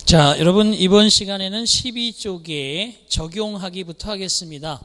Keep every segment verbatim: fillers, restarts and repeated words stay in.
자, 여러분 이번 시간에는 십이 쪽에 적용하기부터 하겠습니다.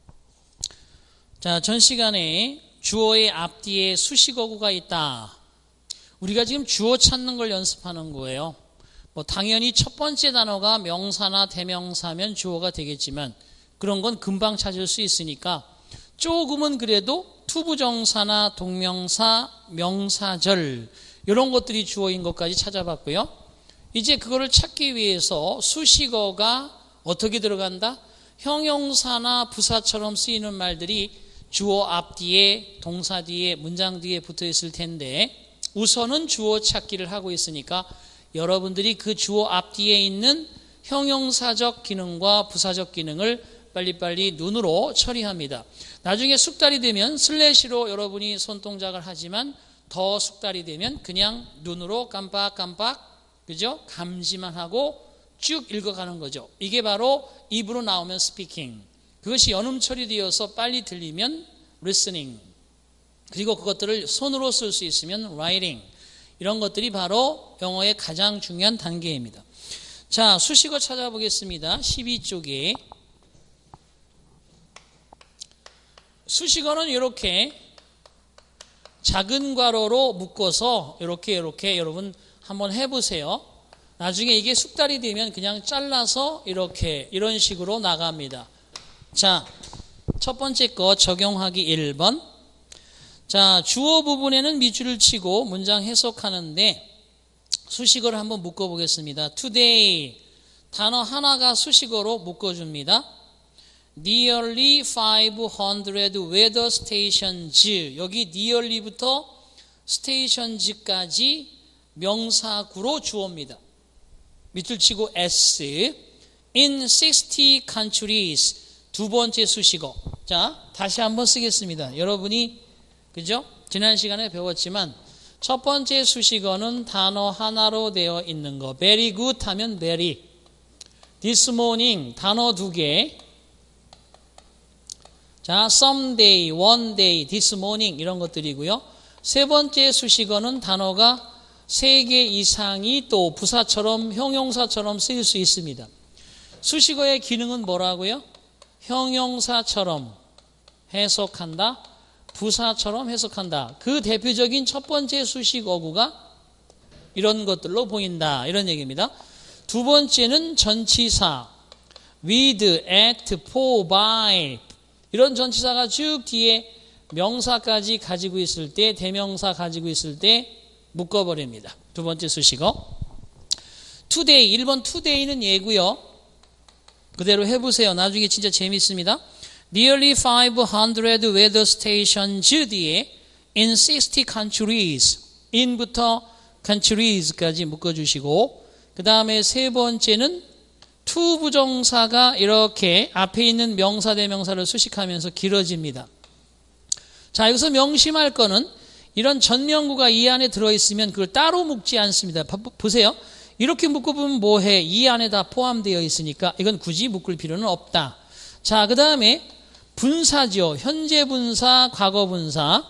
자, 전 시간에 주어의 앞뒤에 수식어구가 있다. 우리가 지금 주어 찾는 걸 연습하는 거예요. 뭐 당연히 첫 번째 단어가 명사나 대명사면 주어가 되겠지만 그런 건 금방 찾을 수 있으니까 조금은 그래도 투부정사나 동명사, 명사절 이런 것들이 주어인 것까지 찾아봤고요. 이제 그거를 찾기 위해서 수식어가 어떻게 들어간다? 형용사나 부사처럼 쓰이는 말들이 주어 앞뒤에, 동사 뒤에, 문장 뒤에 붙어 있을 텐데 우선은 주어 찾기를 하고 있으니까 여러분들이 그 주어 앞뒤에 있는 형용사적 기능과 부사적 기능을 빨리빨리 눈으로 처리합니다. 나중에 숙달이 되면 슬래시로 여러분이 손동작을 하지만 더 숙달이 되면 그냥 눈으로 깜빡깜빡 그죠? 감지만 하고 쭉 읽어가는 거죠. 이게 바로 입으로 나오면 스피킹. 그것이 연음 처리되어서 빨리 들리면 listening. 그리고 그것들을 손으로 쓸 수 있으면 writing. 이런 것들이 바로 영어의 가장 중요한 단계입니다. 자, 수식어 찾아보겠습니다. 십이 쪽에. 수식어는 이렇게 작은 괄호로 묶어서 이렇게 이렇게 여러분 한번 해보세요. 나중에 이게 숙달이 되면 그냥 잘라서 이렇게 이런 식으로 나갑니다. 자, 첫 번째 거 적용하기 일 번. 자, 주어 부분에는 밑줄을 치고 문장 해석하는데 수식어를 한번 묶어보겠습니다. Today 단어 하나가 수식어로 묶어줍니다. Nearly five hundred weather stations. 여기 nearly부터 stations까지 명사구로 주어입니다. 밑줄 치고 S. In sixty countries. 두 번째 수식어. 자, 다시 한번 쓰겠습니다. 여러분이 그죠? 지난 시간에 배웠지만 첫 번째 수식어는 단어 하나로 되어 있는 거. Very good 하면 very. This morning 단어 두 개. 자, someday, one day, this morning 이런 것들이고요. 세 번째 수식어는 단어가 세 개 이상이 또 부사처럼 형용사처럼 쓰일 수 있습니다. 수식어의 기능은 뭐라고요? 형용사처럼 해석한다, 부사처럼 해석한다. 그 대표적인 첫 번째 수식어구가 이런 것들로 보인다. 이런 얘기입니다. 두 번째는 전치사 with, at, for, by 이런 전치사가 쭉 뒤에 명사까지 가지고 있을 때, 대명사 가지고 있을 때 묶어버립니다. 두 번째 수식어. today, 일 번 today는 예고요. 그대로 해보세요. 나중에 진짜 재밌습니다. Nearly five hundred weather stations 뒤에 in sixty countries. in부터 countries까지 묶어주시고 그 다음에 세 번째는 to 부정사가 이렇게 앞에 있는 명사 대명사를 수식하면서 길어집니다. 자, 여기서 명심할 거는 이런 전명구가 이 안에 들어있으면 그걸 따로 묶지 않습니다. 보세요. 이렇게 묶어보면 뭐해? 이 안에 다 포함되어 있으니까 이건 굳이 묶을 필요는 없다. 자, 그 다음에 분사죠. 현재 분사, 과거 분사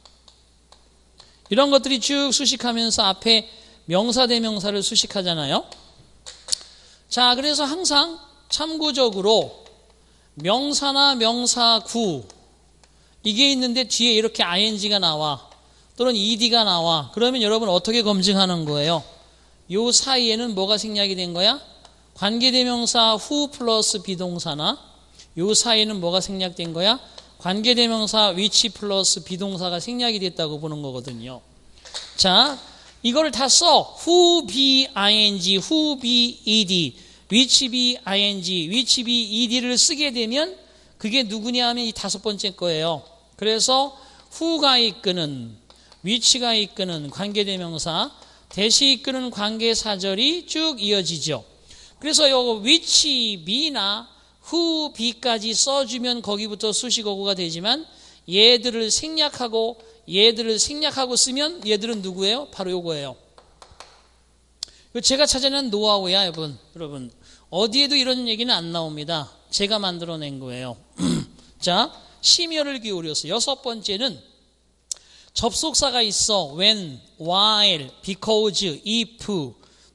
이런 것들이 쭉 수식하면서 앞에 명사 대명사를 수식하잖아요. 자, 그래서 항상 참고적으로 명사나 명사구 이게 있는데 뒤에 이렇게 아이엔지가 나와 또는 이디가 나와. 그러면 여러분 어떻게 검증하는 거예요? 요 사이에는 뭐가 생략이 된 거야? 관계대명사 후 플러스 비동사나 요 사이에는 뭐가 생략된 거야? 관계대명사 which 플러스 비동사가 생략이 됐다고 보는 거거든요. 자, 이걸 다 써. who be ing, who be ed, which be ing, which be ed를 쓰게 되면 그게 누구냐 하면 이 다섯 번째 거예요. 그래서 who가 이끄는, which가 이끄는 관계대명사, 대시 이끄는 관계사절이 쭉 이어지죠. 그래서 요거 which be나 who be까지 써주면 거기부터 수식어구가 되지만 얘들을 생략하고 얘들을 생략하고 쓰면 얘들은 누구예요? 바로 요거예요. 제가 찾아낸 노하우야, 여러분. 여러분 어디에도 이런 얘기는 안 나옵니다. 제가 만들어낸 거예요. 자, 심혈을 기울여서 여섯 번째는 접속사가 있어. when, while, because, if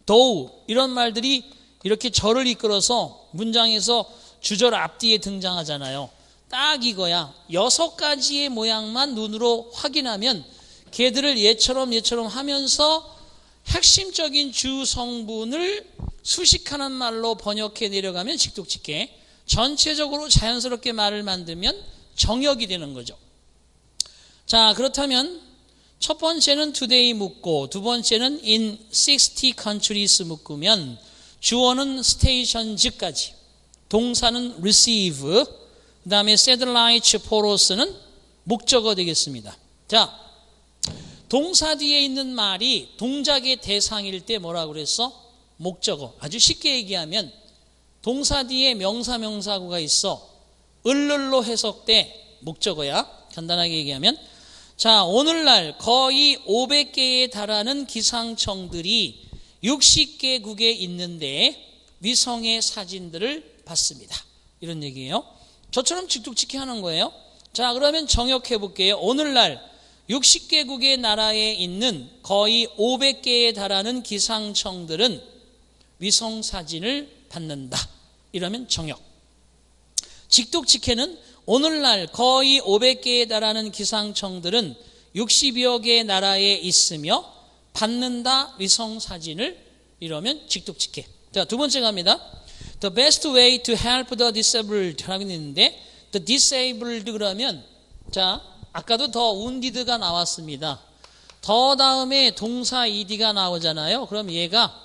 though 이런 말들이 이렇게 절을 이끌어서 문장에서 주절 앞뒤에 등장하잖아요. 딱 이거야. 여섯 가지의 모양만 눈으로 확인하면 걔들을 얘처럼 얘처럼 하면서 핵심적인 주 성분을 수식하는 말로 번역해 내려가면 직독직해, 전체적으로 자연스럽게 말을 만들면 정역이 되는 거죠. 자, 그렇다면 첫 번째는 today 묶고 두 번째는 in sixty countries 묶으면 주어는 stations까지, 동사는 receive, 그 다음에 satellites poros는 목적어 되겠습니다. 자, 동사 뒤에 있는 말이 동작의 대상일 때 뭐라고 그랬어? 목적어. 아주 쉽게 얘기하면 동사 뒤에 명사 명사구가 있어. 을를로 해석돼 목적어야. 간단하게 얘기하면, 자, 오늘날 거의 오백 개에 달하는 기상청들이 육십 개국에 있는데 위성의 사진들을 봤습니다. 이런 얘기예요. 저처럼 직독직해 하는 거예요. 자, 그러면 정역해 볼게요. 오늘날 육십 개국의 나라에 있는 거의 오백 개에 달하는 기상청들은 위성 사진을 받는다. 이러면 정역. 직독직해는 오늘날 거의 오백 개에 달하는 기상청들은 육십여 개의 나라에 있으며 받는다 위성 사진을, 이러면 직독직해. 자, 두 번째 갑니다. The best way to help the disabled 라고 있는데, the disabled 그러면, 자, 아까도 더 wounded가 나왔습니다. 더 다음에 동사 ed가 나오잖아요. 그럼 얘가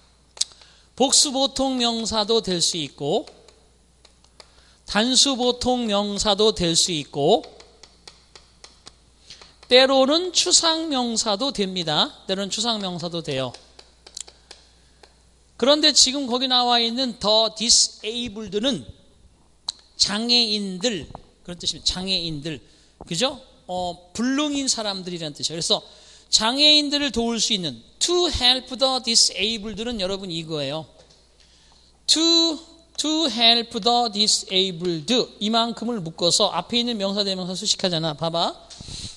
복수보통 명사도 될 수 있고 단수보통 명사도 될 수 있고 때로는 추상명사도 됩니다. 때로는 추상명사도 돼요. 그런데 지금 거기 나와 있는 the disabled는 장애인들, 그런 뜻입니다. 장애인들. 그죠? 어, 불능인 사람들이라는 뜻이에요. 그래서 장애인들을 도울 수 있는 to help the disabled는 여러분 이거예요. to, to help the disabled 이만큼을 묶어서 앞에 있는 명사 대명사 수식하잖아. 봐봐.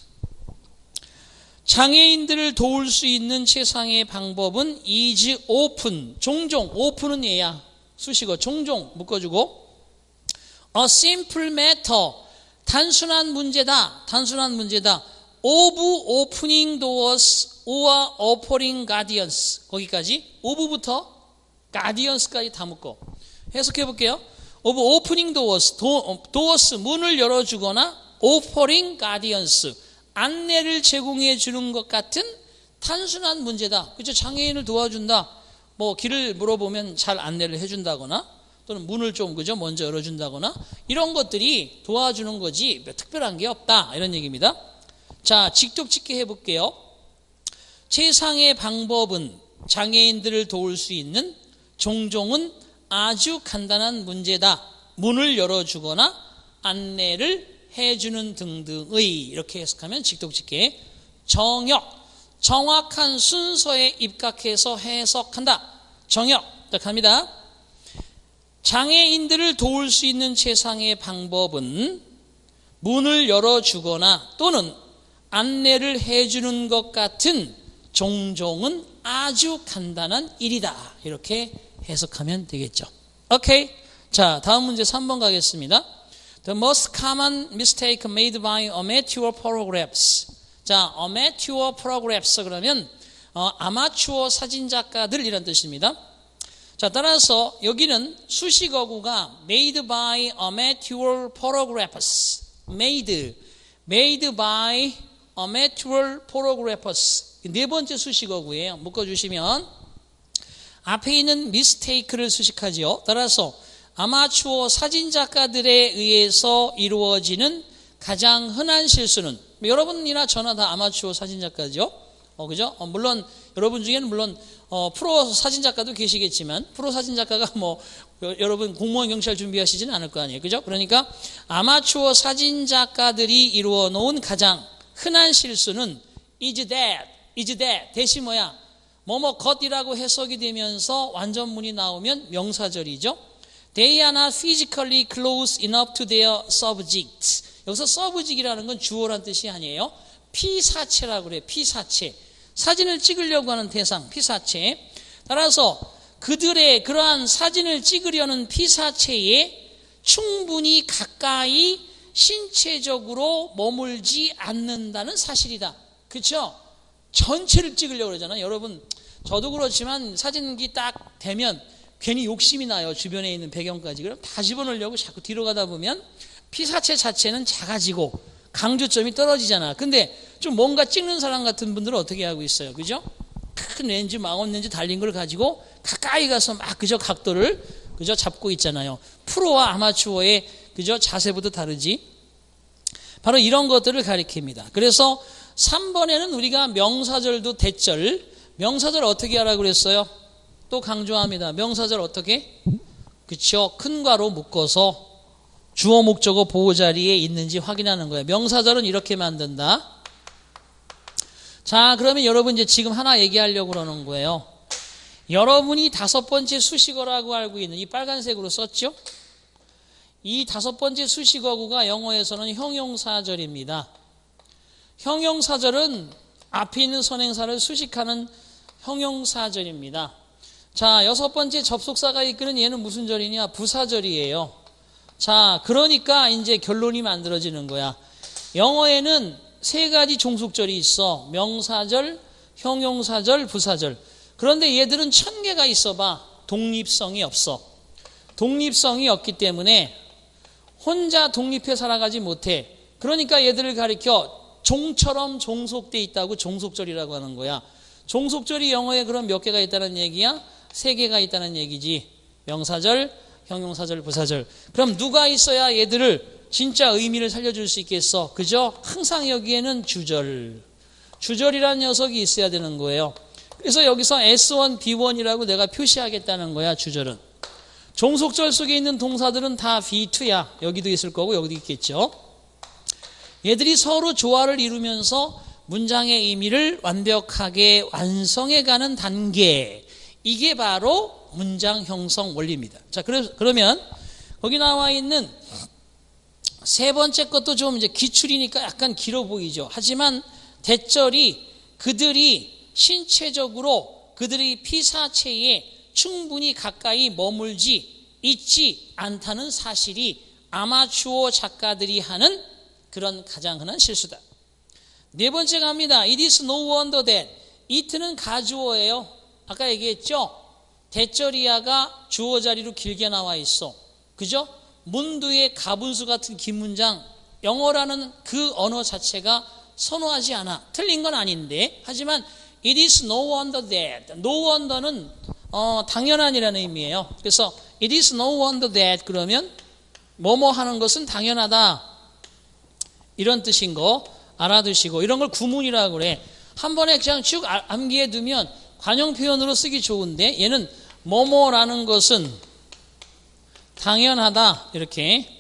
장애인들을 도울 수 있는 최상의 방법은 is often, 종종, often은 얘야. 수식어 종종 묶어주고 a simple matter, 단순한 문제다. 단순한 문제다. of opening doors or offering guardians. 거기까지 of부터 guardians까지 다 묶어. 해석해 볼게요. of opening doors, 도, doors 문을 열어주거나 offering guardians, 안내를 제공해 주는 것 같은 단순한 문제다. 그렇죠? 장애인을 도와준다. 뭐 길을 물어보면 잘 안내를 해준다거나 또는 문을 좀 그죠 먼저 열어준다거나 이런 것들이 도와주는 거지 뭐 특별한 게 없다. 이런 얘기입니다. 자, 직독직해 해볼게요. 최상의 방법은 장애인들을 도울 수 있는 종종은 아주 간단한 문제다. 문을 열어주거나 안내를 해주는 등등의, 이렇게 해석하면 직독직해. 정역, 정확한 순서에 입각해서 해석한다. 정역, 딱 합니다. 장애인들을 도울 수 있는 최상의 방법은 문을 열어주거나 또는 안내를 해주는 것 같은 종종은 아주 간단한 일이다. 이렇게 해석하면 되겠죠. 오케이. 자, 다음 문제 삼 번 가겠습니다. The most common mistake made by amateur photographers. 자, amateur photographers 그러면 어, 아마추어 사진작가들 이란 뜻입니다. 자, 따라서 여기는 수식어구가 made by amateur photographers. made, made by amateur photographers. 네 번째 수식어구예요. 묶어주시면 앞에 있는 mistake를 수식하지요. 따라서 아마추어 사진작가들에 의해서 이루어지는 가장 흔한 실수는, 여러분이나 저나 다 아마추어 사진작가죠. 어, 그죠? 어, 물론 여러분 중에는 물론 어, 프로 사진작가도 계시겠지만 프로 사진작가가 뭐 여러분 공무원 경찰 준비하시지는 않을 거 아니에요. 그죠? 그러니까 아마추어 사진작가들이 이루어 놓은 가장 흔한 실수는 is that, is that 대시 뭐야? 뭐뭐 것이라고 해석이 되면서 완전문이 나오면 명사절이죠. They are not physically close enough to their subject. 여기서 subject이라는 건 주어란 뜻이 아니에요. 피사체라고 그래요. 피사체. 사진을 찍으려고 하는 대상, 피사체. 따라서 그들의 그러한 사진을 찍으려는 피사체에 충분히 가까이 신체적으로 머물지 않는다는 사실이다. 그렇죠? 전체를 찍으려고 그러잖아요. 여러분, 저도 그렇지만 사진기 딱 되면 괜히 욕심이 나요. 주변에 있는 배경까지. 그럼 다 집어넣으려고 자꾸 뒤로 가다 보면 피사체 자체는 작아지고 강조점이 떨어지잖아. 근데 좀 뭔가 찍는 사람 같은 분들은 어떻게 하고 있어요? 그죠? 큰 렌즈, 망원 렌즈 달린 걸 가지고 가까이 가서 막 그저 각도를 그저 잡고 있잖아요. 프로와 아마추어의 그저 자세부터 다르지. 바로 이런 것들을 가리킵니다. 그래서 삼 번에는 우리가 명사절도 대절, 명사절 어떻게 하라고 그랬어요? 또 강조합니다. 명사절 어떻게? 그쵸? 큰 괄호 묶어서 주어 목적어 보호 자리에 있는지 확인하는 거예요. 명사절은 이렇게 만든다. 자, 그러면 여러분 이제 지금 하나 얘기하려고 그러는 거예요. 여러분이 다섯 번째 수식어라고 알고 있는 이 빨간색으로 썼죠? 이 다섯 번째 수식어구가 영어에서는 형용사절입니다. 형용사절은 앞에 있는 선행사를 수식하는 형용사절입니다. 자, 여섯 번째 접속사가 이끄는 얘는 무슨 절이냐? 부사절이에요. 자, 그러니까 이제 결론이 만들어지는 거야. 영어에는 세 가지 종속절이 있어. 명사절, 형용사절, 부사절. 그런데 얘들은 천 개가 있어봐. 독립성이 없어. 독립성이 없기 때문에 혼자 독립해 살아가지 못해. 그러니까 얘들을 가리켜 종처럼 종속돼 있다고 종속절이라고 하는 거야. 종속절이 영어에 그럼 몇 개가 있다는 얘기야? 세 개가 있다는 얘기지. 명사절, 형용사절, 부사절. 그럼 누가 있어야 얘들을 진짜 의미를 살려줄 수 있겠어? 그죠? 항상 여기에는 주절. 주절이라는 녀석이 있어야 되는 거예요. 그래서 여기서 에스 원, 비 원이라고 내가 표시하겠다는 거야, 주절은. 종속절 속에 있는 동사들은 다 비 투야. 여기도 있을 거고 여기도 있겠죠. 얘들이 서로 조화를 이루면서 문장의 의미를 완벽하게 완성해가는 단계. 이게 바로 문장 형성 원리입니다. 자, 그러면 거기 나와 있는 세 번째 것도 좀 이제 기출이니까 약간 길어 보이죠. 하지만 대절이 그들이 신체적으로 그들의 피사체에 충분히 가까이 머물지 있지 않다는 사실이 아마추어 작가들이 하는 그런 가장 흔한 실수다. 네 번째 갑니다. It is no wonder that. it는 가주어예요. 아까 얘기했죠? 대절이야가 주어 자리로 길게 나와 있어. 그죠? 문두의 가분수 같은 긴 문장, 영어라는 그 언어 자체가 선호하지 않아. 틀린 건 아닌데, 하지만 it is no wonder that. no wonder는 어, 당연한이라는 의미예요. 그래서 it is no wonder that 그러면 뭐뭐 하는 것은 당연하다. 이런 뜻인 거 알아두시고, 이런 걸 구문이라고 그래. 한 번에 그냥 쭉 암기해 두면 관용 표현으로 쓰기 좋은데, 얘는 뭐뭐라는 것은 당연하다. 이렇게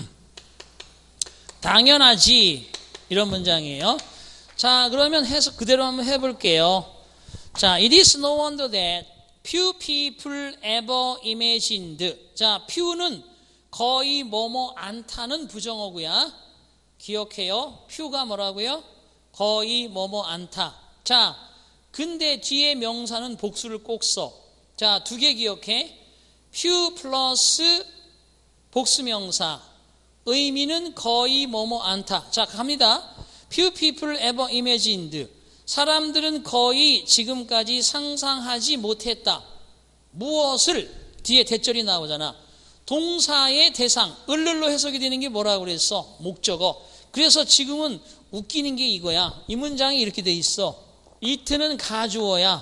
당연하지. 이런 문장이에요. 자, 그러면 해석 그대로 한번 해볼게요. 자, it is no wonder that few people ever imagined. 자, few는 거의 뭐뭐 않다는 부정어구야. 기억해요. few가 뭐라고요? 거의 뭐뭐 않다. 자, 근데 뒤에 명사는 복수를 꼭 써. 자, 두 개 기억해. few 플러스 복수명사. 의미는 거의 뭐뭐 않다. 자, 갑니다. Few people ever imagined. 사람들은 거의 지금까지 상상하지 못했다. 무엇을? 뒤에 대절이 나오잖아. 동사의 대상, 을를로 해석이 되는 게 뭐라고 그랬어? 목적어. 그래서 지금은 웃기는 게 이거야. 이 문장이 이렇게 돼 있어. it는 가주어야.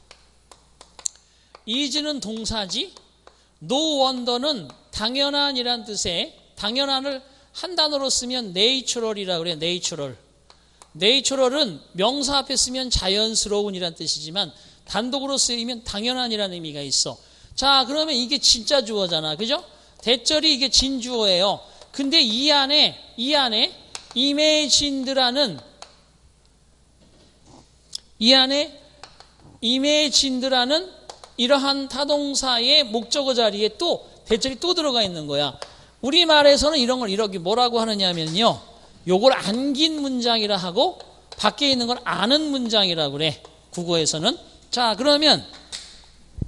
is는 동사지. no wonder는 당연한이란 뜻의 당연한을 한 단어로 쓰면 natural이라고 그래. natural. natural은 명사 앞에 쓰면 자연스러운이란 뜻이지만 단독으로 쓰이면 당연한이라는 의미가 있어. 자, 그러면 이게 진짜 주어잖아. 그죠? 대절이 이게 진주어예요. 근데 이 안에 이 안에 imagined라는 이 안에 imagined라는 이러한 타동사의 목적어 자리에 또 대절이 또 들어가 있는 거야. 우리말에서는 이런 걸 이렇게 뭐라고 하느냐면요, 요걸 안긴 문장이라 하고 밖에 있는 걸 아는 문장이라고 그래. 국어에서는. 자, 그러면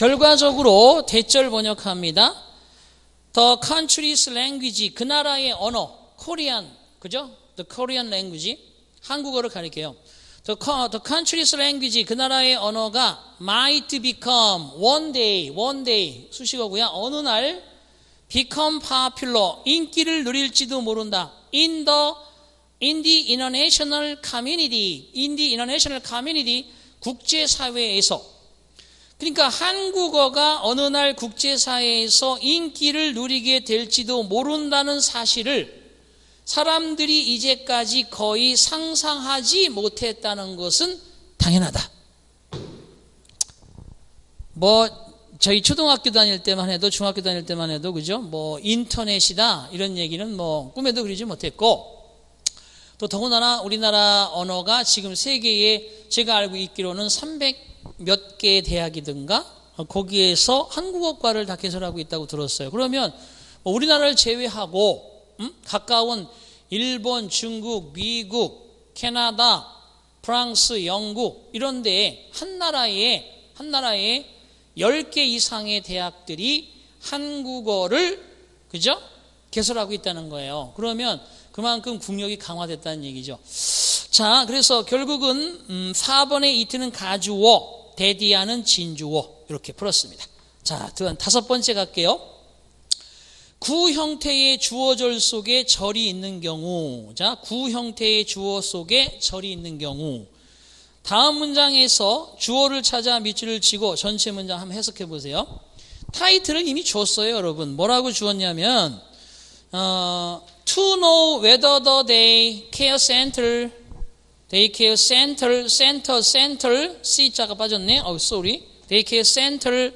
결과적으로 대절 번역합니다. The country's language, 그 나라의 언어, Korean, 그죠? The Korean language, 한국어를 가리켜요. The, the country's language, 그 나라의 언어가 might become one day, one day 수식어고요. 어느 날 become popular, 인기를 누릴지도 모른다. In the in the international community, in the international community, 국제사회에서. 그러니까 한국어가 어느 날 국제사회에서 인기를 누리게 될지도 모른다는 사실을 사람들이 이제까지 거의 상상하지 못했다는 것은 당연하다. 뭐 저희 초등학교 다닐 때만 해도, 중학교 다닐 때만 해도, 그죠? 뭐 인터넷이다 이런 얘기는 뭐 꿈에도 그리지 못했고, 또 더군다나 우리나라 언어가 지금 세계에 제가 알고 있기로는 삼백 몇 개의 대학이든가 거기에서 한국어과를 다 개설하고 있다고 들었어요. 그러면 우리나라를 제외하고 음? 가까운 일본, 중국, 미국, 캐나다, 프랑스, 영국 이런 데에 한 나라에 한 나라에 열 개 이상의 대학들이 한국어를 그죠? 개설하고 있다는 거예요. 그러면 그만큼 국력이 강화됐다는 얘기죠. 자, 그래서 결국은 음, 사 번의 이트는 가주어, 대디아는 진주어 이렇게 풀었습니다. 자, 다섯 번째 갈게요. 구 형태의 주어절 속에 절이 있는 경우, 자, 구 형태의 주어 속에 절이 있는 경우, 다음 문장에서 주어를 찾아 밑줄을 치고 전체 문장 한번 해석해 보세요. 타이틀을 이미 줬어요, 여러분. 뭐라고 주었냐면 어, to know whether the day care center, day care center, center, center, C자가 빠졌네. 어, sorry. day care center.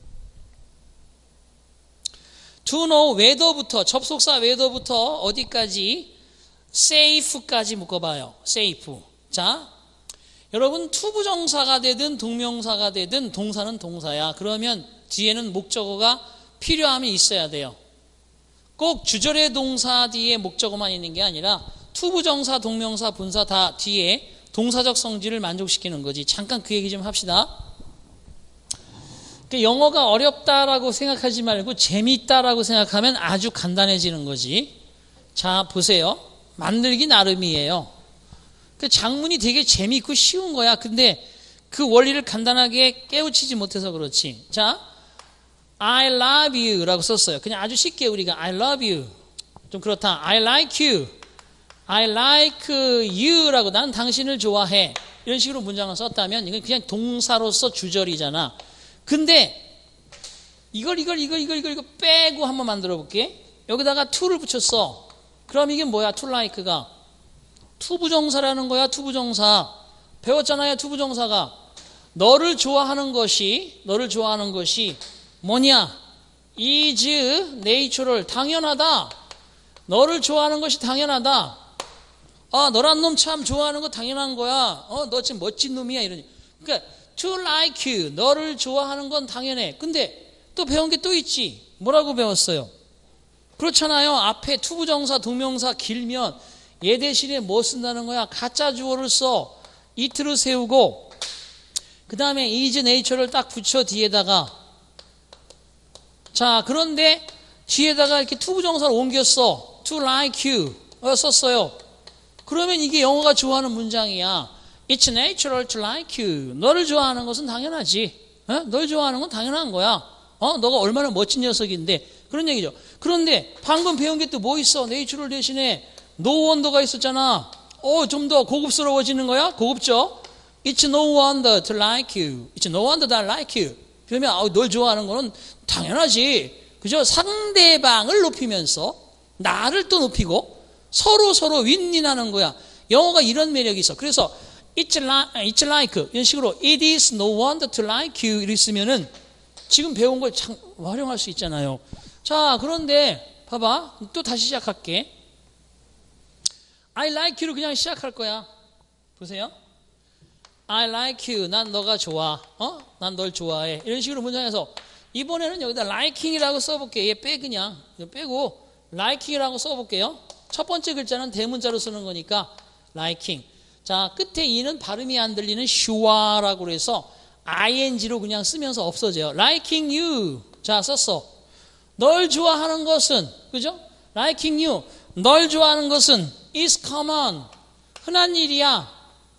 to know whether부터, 접속사 whether부터 어디까지? safe까지 묶어봐요. safe. 자, 여러분 투부정사가 되든 동명사가 되든 동사는 동사야. 그러면 뒤에는 목적어가 필요하면 있어야 돼요. 꼭 주절의 동사 뒤에 목적어만 있는 게 아니라 투부정사, 동명사, 분사 다 뒤에 동사적 성질을 만족시키는 거지. 잠깐 그 얘기 좀 합시다. 영어가 어렵다라고 생각하지 말고 재미있다라고 생각하면 아주 간단해지는 거지. 자, 보세요. 만들기 나름이에요. 그 장문이 되게 재미있고 쉬운 거야. 근데 그 원리를 간단하게 깨우치지 못해서 그렇지. 자, I love you 라고 썼어요. 그냥 아주 쉽게 우리가 I love you. 좀 그렇다. I like you. I like you 라고 난 당신을 좋아해. 이런 식으로 문장을 썼다면 이건 그냥 동사로서 주절이잖아. 근데 이걸 이걸 이걸 이걸 이걸, 이걸 빼고 한번 만들어 볼게. 여기다가 to를 붙였어. 그럼 이게 뭐야? to like가 투부정사라는 거야. 투부정사 배웠잖아요. 투부정사가 너를 좋아하는 것이 너를 좋아하는 것이 뭐냐? is natural, 당연하다. 너를 좋아하는 것이 당연하다. 아, 너란 놈 참 좋아하는 거 당연한 거야. 어, 너 지금 멋진 놈이야. 이러니. 그러니까 to like you, 너를 좋아하는 건 당연해. 근데 또 배운 게 또 있지. 뭐라고 배웠어요? 그렇잖아요. 앞에 투부정사, 동명사 길면 얘 대신에 뭐 쓴다는 거야? 가짜 주어를 써. it를 세우고 그 다음에 is nature를 딱 붙여 뒤에다가. 자, 그런데 뒤에다가 이렇게 투부정사를 옮겼어. to like you 어, 썼어요. 그러면 이게 영어가 좋아하는 문장이야. It's natural to like you. 너를 좋아하는 것은 당연하지. 어? 널 좋아하는 건 당연한 거야. 어? 너가 얼마나 멋진 녀석인데. 그런 얘기죠. 그런데 방금 배운 게 또 뭐 있어? natural 대신에 no wonder가 있었잖아. 어, 좀 더 고급스러워지는 거야? 고급죠? It's no wonder to like you. It's no wonder that I like you. 그러면 어, 널 좋아하는 거는 당연하지. 그죠? 상대방을 높이면서 나를 또 높이고 서로 서로 윈윈하는 거야. 영어가 이런 매력이 있어. 그래서 It's like, it's like 이런 식으로 It is no wonder to like you 이랬으면은 지금 배운 걸 참 활용할 수 있잖아요. 자, 그런데 봐봐. 또 다시 시작할게. I like you로 그냥 시작할 거야. 보세요. I like you. 난 너가 좋아. 어? 난 널 좋아해. 이런 식으로 문장에서 이번에는 여기다 liking이라고 써볼게. 얘 빼 그냥. 이거 빼고 liking이라고 써볼게요. 첫 번째 글자는 대문자로 쓰는 거니까 liking. 자, 끝에 이는 발음이 안 들리는 슈아라고 해서 아이엔지로 그냥 쓰면서 없어져요. liking you. 자, 썼어. 널 좋아하는 것은, 그죠? liking you. 널 좋아하는 것은 is common. 흔한 일이야.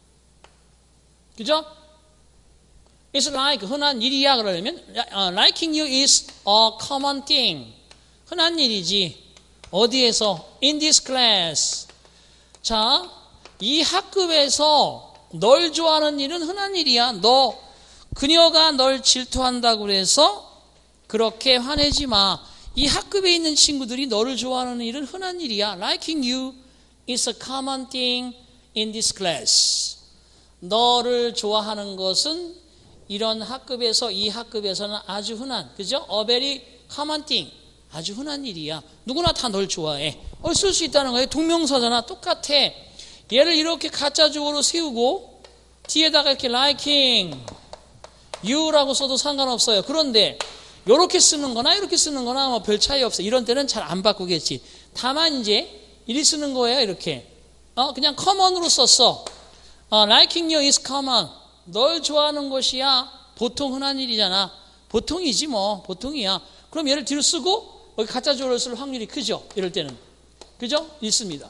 그죠? It's like 흔한 일이야 그러려면 uh, liking you is a common thing. 흔한 일이지. 어디에서? In this class. 자, 이 학급에서 널 좋아하는 일은 흔한 일이야. 너 그녀가 널 질투한다고 그래서 그렇게 화내지 마. 이 학급에 있는 친구들이 너를 좋아하는 일은 흔한 일이야. Liking you is a common thing in this class. 너를 좋아하는 것은 이런 학급에서 이 학급에서는 아주 흔한, 그죠? A very common thing. 아주 흔한 일이야. 누구나 다 널 좋아해. 어, 쓸 수 있다는 거예요. 동명사잖아. 똑같아. 얘를 이렇게 가짜적으로 세우고 뒤에다가 이렇게 liking you라고 써도 상관없어요. 그런데 이렇게 쓰는 거나 이렇게 쓰는 거나 뭐 별 차이 없어. 이런 때는 잘 안 바꾸겠지. 다만 이제 이리 쓰는 거예요. 이렇게. 어, 그냥 common으로 썼어. 어, liking you is common. 널 좋아하는 것이야. 보통 흔한 일이잖아. 보통이지 뭐. 보통이야. 그럼 얘를 뒤로 쓰고 여기 가짜적으로 쓸 확률이 크죠. 이럴 때는. 그죠? 있습니다.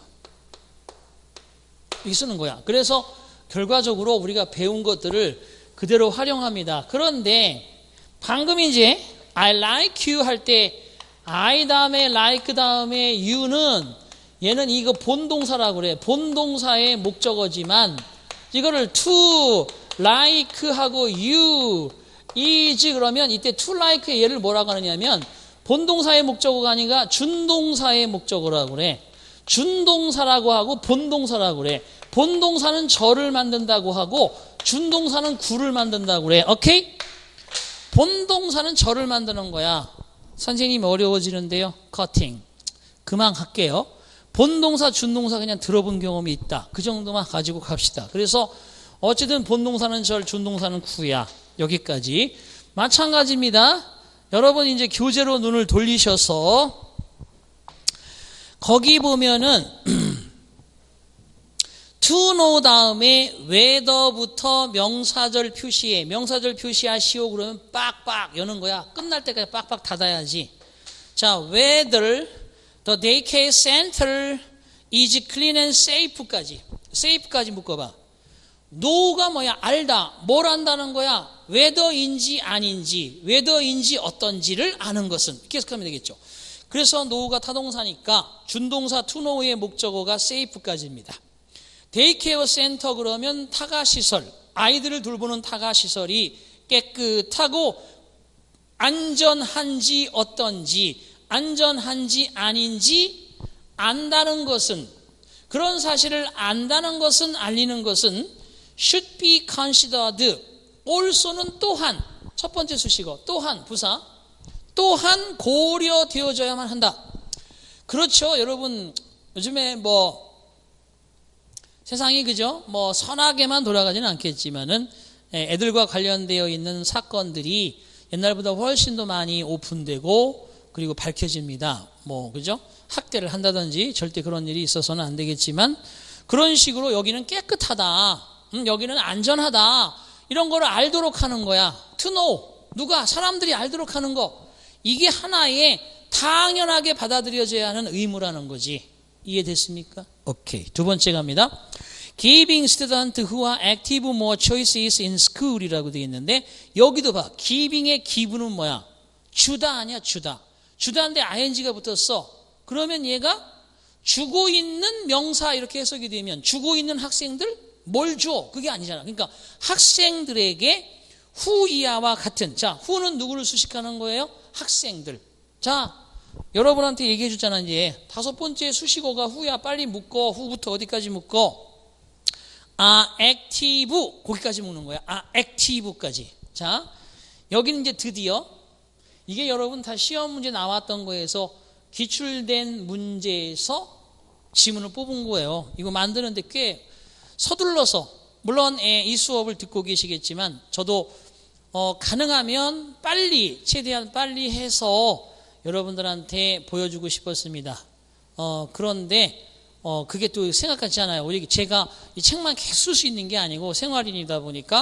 이렇게 쓰는 거야. 그래서 결과적으로 우리가 배운 것들을 그대로 활용합니다. 그런데 방금 이제 I like you 할 때 I 다음에 like 다음에 you는 얘는 이거 본동사라고 그래. 본동사의 목적어지만 이거를 to like 하고 you is 그러면 이때 to like의 얘를 뭐라고 하느냐면 본동사의 목적어가 아니라 준동사의 목적어라고 그래. 준동사라고 하고 본동사라고 그래. 본동사는 저를 만든다고 하고 준동사는 구를 만든다고 그래. 오케이? 본동사는 저를 만드는 거야. 선생님 어려워지는데요. 커팅. 그만 할게요. 본동사, 준동사 그냥 들어본 경험이 있다. 그 정도만 가지고 갑시다. 그래서 어쨌든 본동사는 절, 준동사는 구야. 여기까지. 마찬가지입니다. 여러분 이제 교재로 눈을 돌리셔서 거기 보면은 to know 다음에 whether부터 명사절 표시해. 명사절 표시하시오 그러면 빡빡 여는 거야. 끝날 때까지 빡빡 닫아야지. 자, whether the daycare center is clean and safe까지. safe까지 묶어봐. know가 뭐야? 알다. 뭘 안다는 거야? whether인지 아닌지, whether인지 어떤지를 아는 것은. 이렇게 해석하면 되겠죠. 그래서 know가 타동사니까 준동사 to know의 목적어가 safe까지입니다. 데이케어 센터 그러면 타가시설, 아이들을 돌보는 타가시설이 깨끗하고 안전한지 어떤지, 안전한지 아닌지 안다는 것은, 그런 사실을 안다는 것은, 알리는 것은 should be considered, also는 또한, 첫 번째 수식어, 또한 부사, 또한 고려되어져야만 한다. 그렇죠. 여러분 요즘에 뭐 세상이 그죠? 뭐 선하게만 돌아가지는 않겠지만은 애들과 관련되어 있는 사건들이 옛날보다 훨씬 더 많이 오픈되고 그리고 밝혀집니다. 뭐 그죠? 학대를 한다든지 절대 그런 일이 있어서는 안 되겠지만 그런 식으로 여기는 깨끗하다, 음, 여기는 안전하다 이런 거를 알도록 하는 거야. To know. 누가? 사람들이 알도록 하는 거. 이게 하나의 당연하게 받아들여져야 하는 의무라는 거지. 이해됐습니까? 오케이. 두 번째 갑니다. Giving student who are active more choices in school이라고 되어 있는데 여기도 봐. giving의 give는 뭐야? 주다 아니야? 주다. 주다인데 ing가 붙었어. 그러면 얘가 주고 있는 명사 이렇게 해석이 되면 주고 있는 학생들 뭘 줘? 그게 아니잖아. 그러니까 학생들에게 who이야와 같은, 자, who는 누구를 수식하는 거예요? 학생들. 자, 여러분한테 얘기해 줬잖아. 이제 다섯 번째 수식어가 who야. 빨리 묶어. who부터 어디까지 묶어? 아, active. 거기까지 묶는 거야. 아, active까지. 자, 여기는 이제 드디어 이게 여러분 다 시험 문제 나왔던 거에서 기출된 문제에서 지문을 뽑은 거예요. 이거 만드는데 꽤 서둘러서, 물론 이 수업을 듣고 계시겠지만 저도 어, 가능하면 빨리, 최대한 빨리 해서 여러분들한테 보여주고 싶었습니다. 어, 그런데 어, 그게 또 생각같지 않아요. 우리 제가 이 책만 계속 쓸 수 있는 게 아니고 생활인이다 보니까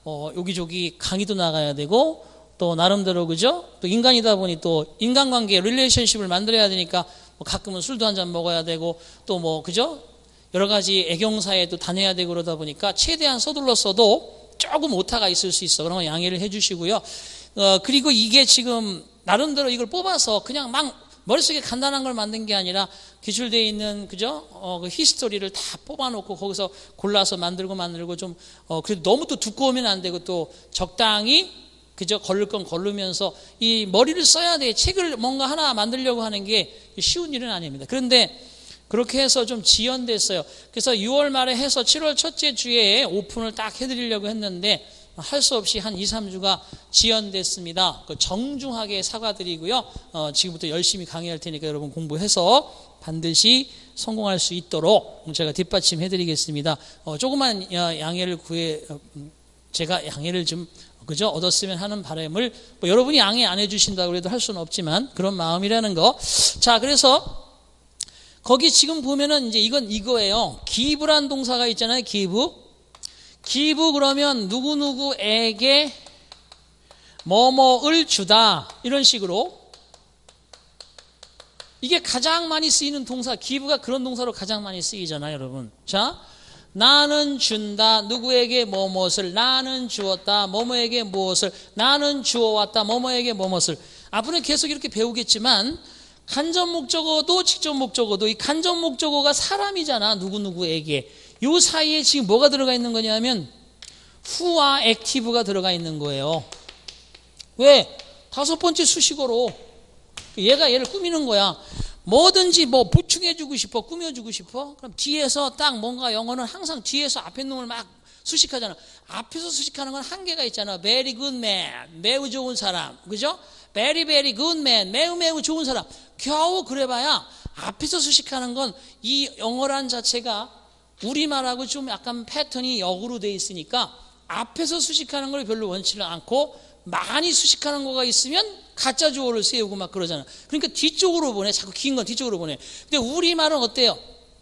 어, 여기저기 강의도 나가야 되고 또 나름대로 그죠? 또 인간이다 보니 또 인간관계 릴레이션십을 만들어야 되니까 뭐 가끔은 술도 한잔 먹어야 되고 또 뭐 그죠? 여러 가지 애경사에도 다녀야 되고 그러다 보니까 최대한 서둘렀어도 조금 오타가 있을 수 있어. 그러면 양해를 해주시고요. 어, 그리고 이게 지금 나름대로 이걸 뽑아서 그냥 막 머릿속에 간단한 걸 만든 게 아니라 기술되어 있는 그죠? 어, 그 히스토리를 다 뽑아놓고 거기서 골라서 만들고 만들고 좀 어, 그래도 너무 또 두꺼우면 안 되고 또 적당히 그저 걸릴 건 걸르면서 이 머리를 써야 돼. 책을 뭔가 하나 만들려고 하는 게 쉬운 일은 아닙니다. 그런데 그렇게 해서 좀 지연됐어요. 그래서 유월 말에 해서 칠월 첫째 주에 오픈을 딱 해드리려고 했는데 할 수 없이 한 이, 삼 주가 지연됐습니다. 정중하게 사과드리고요. 어, 지금부터 열심히 강의할 테니까 여러분 공부해서 반드시 성공할 수 있도록 제가 뒷받침해드리겠습니다. 어, 조그만 양해를 구해 제가 양해를 좀 그죠? 얻었으면 하는 바람을 뭐 여러분이 양해 안 해주신다고 해도 할 수는 없지만 그런 마음이라는 거. 자, 그래서 거기 지금 보면은 이제 이건 이거예요. 기부란 동사가 있잖아요. 기부. 기부 그러면 누구누구에게 뭐뭐를 주다 이런 식으로 이게 가장 많이 쓰이는 동사 기부가 그런 동사로 가장 많이 쓰이잖아요 여러분. 자 나는 준다 누구에게 뭐뭇을 나는 주었다 뭐뭐에게 무엇을 나는 주어왔다 뭐뭐에게 뭐뭇을 앞으로는 계속 이렇게 배우겠지만 간접 목적어도 직접 목적어도 이 간접 목적어가 사람이잖아 누구누구에게 요 사이에 지금 뭐가 들어가 있는 거냐면 who와 active가 들어가 있는 거예요. 왜? 다섯 번째 수식어로 얘가 얘를 꾸미는 거야. 뭐든지 뭐 보충해주고 싶어 꾸며주고 싶어 그럼 뒤에서 딱 뭔가 영어는 항상 뒤에서 앞에 놈을 막 수식하잖아. 앞에서 수식하는 건 한계가 있잖아. very good man 매우 좋은 사람 그죠? very very good man 매우 매우 좋은 사람 겨우 그래봐야 앞에서 수식하는 건 이 영어란 자체가 우리말하고 좀 약간 패턴이 역으로 돼 있으니까 앞에서 수식하는 걸 별로 원치를 않고 많이 수식하는 거가 있으면 가짜 주어를 세우고 막 그러잖아. 그러니까 뒤쪽으로 보내. 자꾸 긴 건 뒤쪽으로 보내. 근데 우리말은 어때요?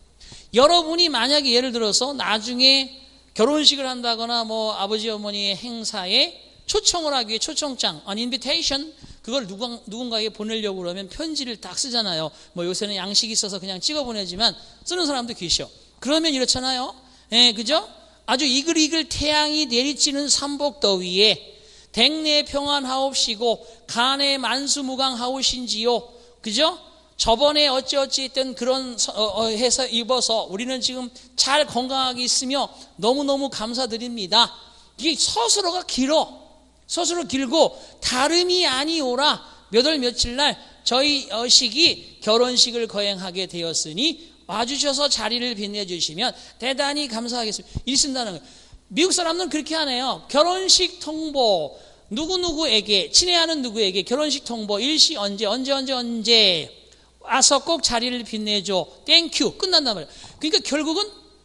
여러분이 만약에 예를 들어서 나중에 결혼식을 한다거나 뭐 아버지 어머니의 행사에 초청을 하기 위해 초청장, an invitation 그걸 누군, 누군가에게 보내려고 그러면 편지를 딱 쓰잖아요. 뭐 요새는 양식이 있어서 그냥 찍어 보내지만 쓰는 사람도 계셔. 그러면 이렇잖아요. 예, 그죠? 아주 이글이글 태양이 내리치는 삼복더위에 댕내 평안하옵시고 간에 만수무강하오신지요. 그죠? 저번에 어찌어찌 했던 그런 어, 해서 입어서 우리는 지금 잘 건강하게 있으며 너무너무 감사드립니다. 이게 서술어가 길어. 서술어 길고 다름이 아니오라 몇 월 며칠 날 저희 여식이 결혼식을 거행하게 되었으니 와주셔서 자리를 빛내주시면 대단히 감사하겠습니다. 이리 쓴다는 거예요. 미국 사람들은 그렇게 하네요. 결혼식 통보 누구누구에게 친애하는 누구에게 결혼식 통보 일시 언제 언제 언제 언제 와서 꼭 자리를 빛내줘 땡큐 끝난단 말이에요. 그러니까 결국은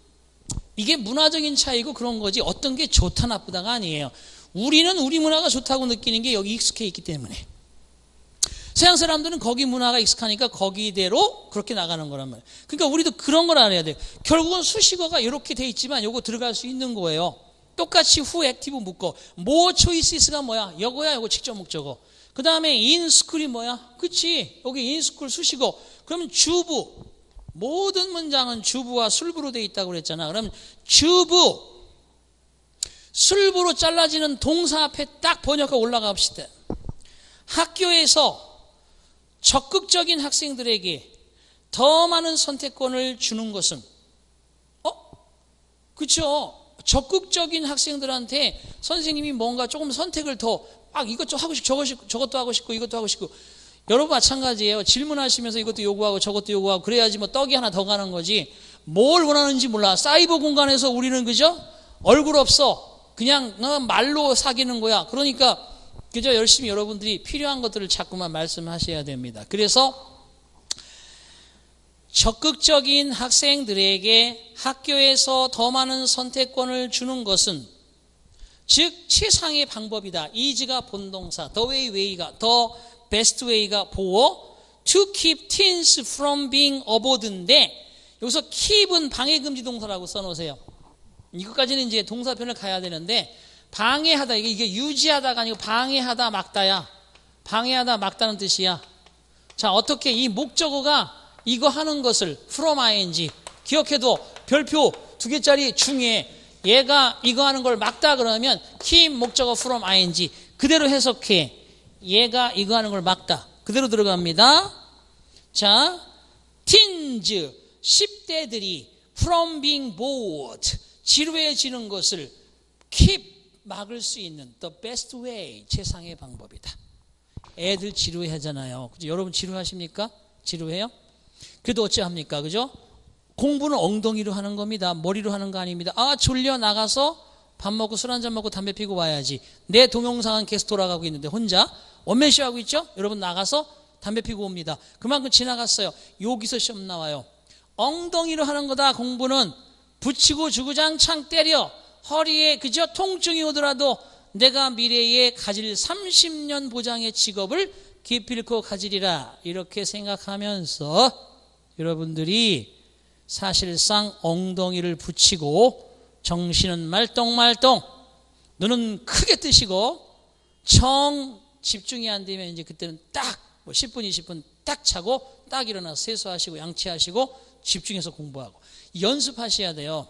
이게 문화적인 차이고 그런 거지 어떤 게 좋다 나쁘다가 아니에요. 우리는 우리 문화가 좋다고 느끼는 게 여기 익숙해 있기 때문에 서양 사람들은 거기 문화가 익숙하니까 거기대로 그렇게 나가는 거란 말이에요. 그러니까 우리도 그런 걸 알아야 돼요. 결국은 수식어가 이렇게 돼 있지만 요거 들어갈 수 있는 거예요. 똑같이 who 액티브 묶어. more choices가 뭐야? 요거야 요거 직접 목적어. 그 다음에 in school이 뭐야? 그치? 여기 in school 수식어. 그러면 주부. 모든 문장은 주부와 술부로 돼 있다고 그랬잖아. 그러면 주부. 술부로 잘라지는 동사 앞에 딱 번역하고 올라가 봅시다. 학교에서 적극적인 학생들에게 더 많은 선택권을 주는 것은 어? 그렇죠. 적극적인 학생들한테 선생님이 뭔가 조금 선택을 더 막 이것도 하고 싶고 저것, 저것도 하고 싶고 이것도 하고 싶고 여러분 마찬가지예요. 질문하시면서 이것도 요구하고 저것도 요구하고 그래야지 뭐 떡이 하나 더 가는 거지 뭘 원하는지 몰라. 사이버 공간에서 우리는 그죠? 얼굴 없어. 그냥 말로 사귀는 거야. 그러니까 그저 열심히 여러분들이 필요한 것들을 자꾸만 말씀하셔야 됩니다. 그래서 적극적인 학생들에게 학교에서 더 많은 선택권을 주는 것은 즉 최상의 방법이다. is가 본동사, the way, way가 the best way가 보어 to keep teens from being aboard인데 여기서 keep은 방해금지 동사라고 써놓으세요. 이것까지는 이제 동사편을 가야 되는데 방해하다, 이게, 이게 유지하다가 아니고 방해하다, 막다야. 방해하다, 막다는 뜻이야. 자, 어떻게 이 목적어가 이거 하는 것을 from ing 기억해도 별표 두 개짜리 중에 얘가 이거 하는 걸 막다 그러면 keep 목적어 from ing 그대로 해석해. 얘가 이거 하는 걸 막다. 그대로 들어갑니다. 자, teens 십 대들이 from being bored 지루해지는 것을 keep 막을 수 있는 the best way 최상의 방법이다. 애들 지루해하잖아요. 그죠? 여러분 지루하십니까? 지루해요? 그래도 어찌합니까? 그죠? 공부는 엉덩이로 하는 겁니다. 머리로 하는 거 아닙니다. 아, 졸려 나가서 밥 먹고 술 한잔 먹고 담배 피고 와야지. 내 동영상은 계속 돌아가고 있는데 혼자 원맨쇼 하고 있죠? 여러분 나가서 담배 피고 옵니다. 그만큼 지나갔어요. 여기서 시험 나와요. 엉덩이로 하는 거다. 공부는 붙이고 주구장창 때려 허리에 그저 통증이 오더라도 내가 미래에 가질 삼십 년 보장의 직업을 기필코 가지리라 이렇게 생각하면서 여러분들이 사실상 엉덩이를 붙이고 정신은 말똥말똥 눈은 크게 뜨시고 정 집중이 안 되면 이제 그때는 딱 뭐 십 분 이십 분 딱 차고 딱 일어나서 세수하시고 양치하시고 집중해서 공부하고 연습하셔야 돼요.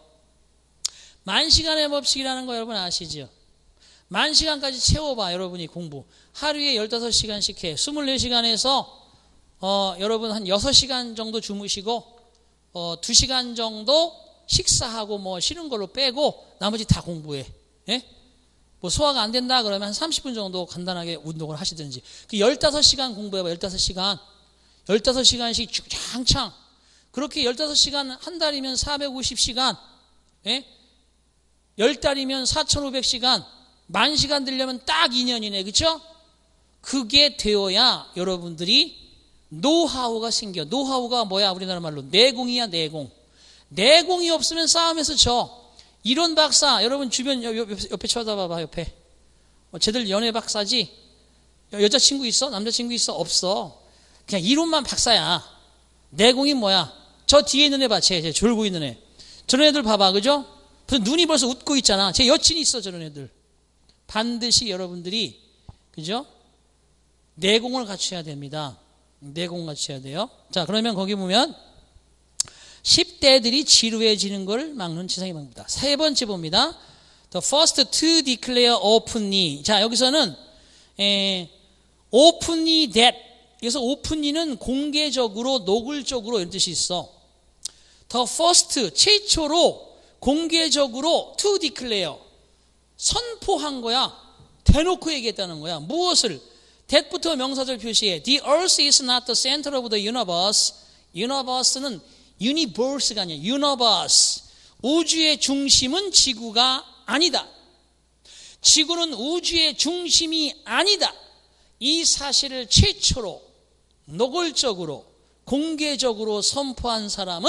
만 시간의 법칙이라는 거 여러분 아시죠? 만 시간까지 채워봐. 여러분이 공부 하루에 열다섯 시간씩 해. 스물네 시간에서 어, 여러분 한 여섯 시간 정도 주무시고 어, 두 시간 정도 식사하고 뭐 쉬는 걸로 빼고 나머지 다 공부해. 예? 뭐 소화가 안 된다 그러면 한 삼십 분 정도 간단하게 운동을 하시든지. 그 열다섯 시간 공부해봐. 열다섯 시간. 열다섯 시간씩 주장창. 그렇게 열다섯 시간 한 달이면 사백오십 시간. 예? 열 달이면 사천오백 시간. 만 시간 들려면 딱 이 년이네. 그렇죠? 그게 되어야 여러분들이 노하우가 생겨. 노하우가 뭐야? 우리나라 말로 내공이야. 내공. 내공이 없으면 싸움에서 져. 이론 박사 여러분 주변 옆에, 옆에 쳐다봐봐. 옆에 어, 쟤들 연애 박사지? 여자친구 있어? 남자친구 있어? 없어. 그냥 이론만 박사야. 내공이 뭐야? 저 뒤에 있는 애 봐. 쟤, 쟤 졸고 있는 애. 저런 애들 봐봐. 그죠? 그래서 눈이 벌써 웃고 있잖아. 제 여친이 있어. 저런 애들. 반드시 여러분들이 그죠? 내공을 갖춰야 됩니다. 내공 갖춰야 돼요. 자, 그러면 거기 보면 십 대들이 지루해지는 걸 막는 지상의 방법이다. 세 번째 봅니다. The first to declare openly. 자, 여기서는 에, openly that. 여기서 openly는 공개적으로, 노골적으로 이런 뜻이 있어. The first, 최초로 공개적으로 to declare. 선포한 거야. 대놓고 얘기했다는 거야. 무엇을? that부터 명사절 표시해. The earth is not the center of the universe. universe는 universe가 아니야. universe. 우주의 중심은 지구가 아니다. 지구는 우주의 중심이 아니다. 이 사실을 최초로 노골적으로 공개적으로 선포한 사람은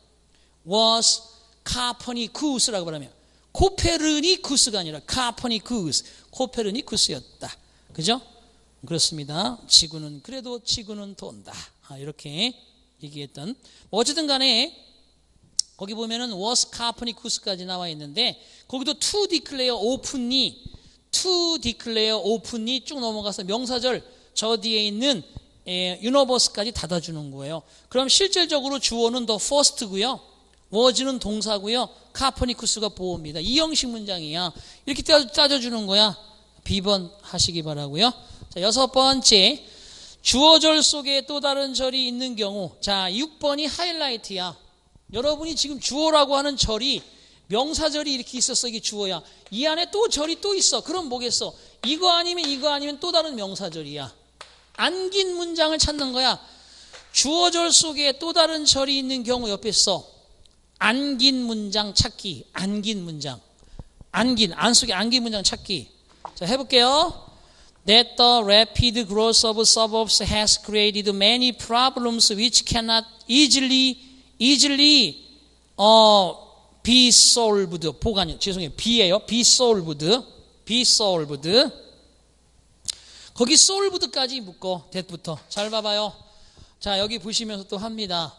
was Copernicus라고 말하면 코페르니쿠스가 아니라 카퍼니쿠스, 코페르니쿠스였다. 그죠? 그렇습니다. 지구는 그래도 지구는 돈다. 아, 이렇게 얘기했던. 어쨌든 간에 거기 보면은 was Copernicus까지 나와 있는데 거기도 to declare openly, to declare openly 쭉 넘어가서 명사절 저 뒤에 있는 에, universe까지 닫아주는 거예요. 그럼 실질적으로 주어는 the first고요. was는 동사고요. 카퍼니쿠스가 보호입니다. 이 형식 문장이야. 이렇게 따져주는 거야. 비번 하시기 바라고요. 자, 여섯 번째, 주어절 속에 또 다른 절이 있는 경우. 자, 육 번이 하이라이트야. 여러분이 지금 주어라고 하는 절이 명사절이 이렇게 있었어. 이게 주어야. 이 안에 또 절이 또 있어. 그럼 뭐겠어? 이거 아니면 이거 아니면 또 다른 명사절이야. 안긴 문장을 찾는 거야. 주어절 속에 또 다른 절이 있는 경우 옆에 써. 안긴 문장 찾기. 안긴 문장. 안긴, 안 속에 안긴 문장 찾기. 자, 해볼게요. That the rapid growth of suburbs has created many problems which cannot easily, easily, 어, be solved. 보관요. 죄송해요. be예요. be solved. be solved. 거기 solved까지 묶어. that부터. 잘 봐봐요. 자, 여기 보시면서 또 합니다.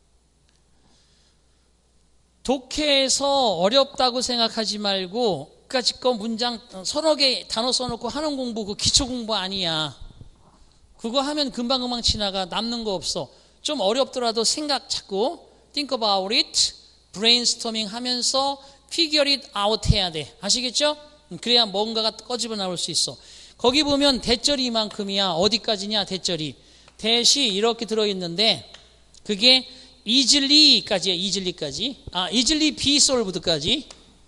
독해에서 어렵다고 생각하지 말고 그까짓 거 문장 서너 개 단어 써놓고 하는 공부 그 기초 공부 아니야. 그거 하면 금방금방 지나가. 남는 거 없어. 좀 어렵더라도 생각 자꾸 think about it, brainstorming 하면서 figure it out 해야 돼. 아시겠죠? 그래야 뭔가가 꺼집어 나올 수 있어. 거기 보면 대절이 이만큼이야. 어디까지냐 대절이. 대시 이렇게 들어있는데 그게 easily까지야. easily까지. 아, easily be solved까지.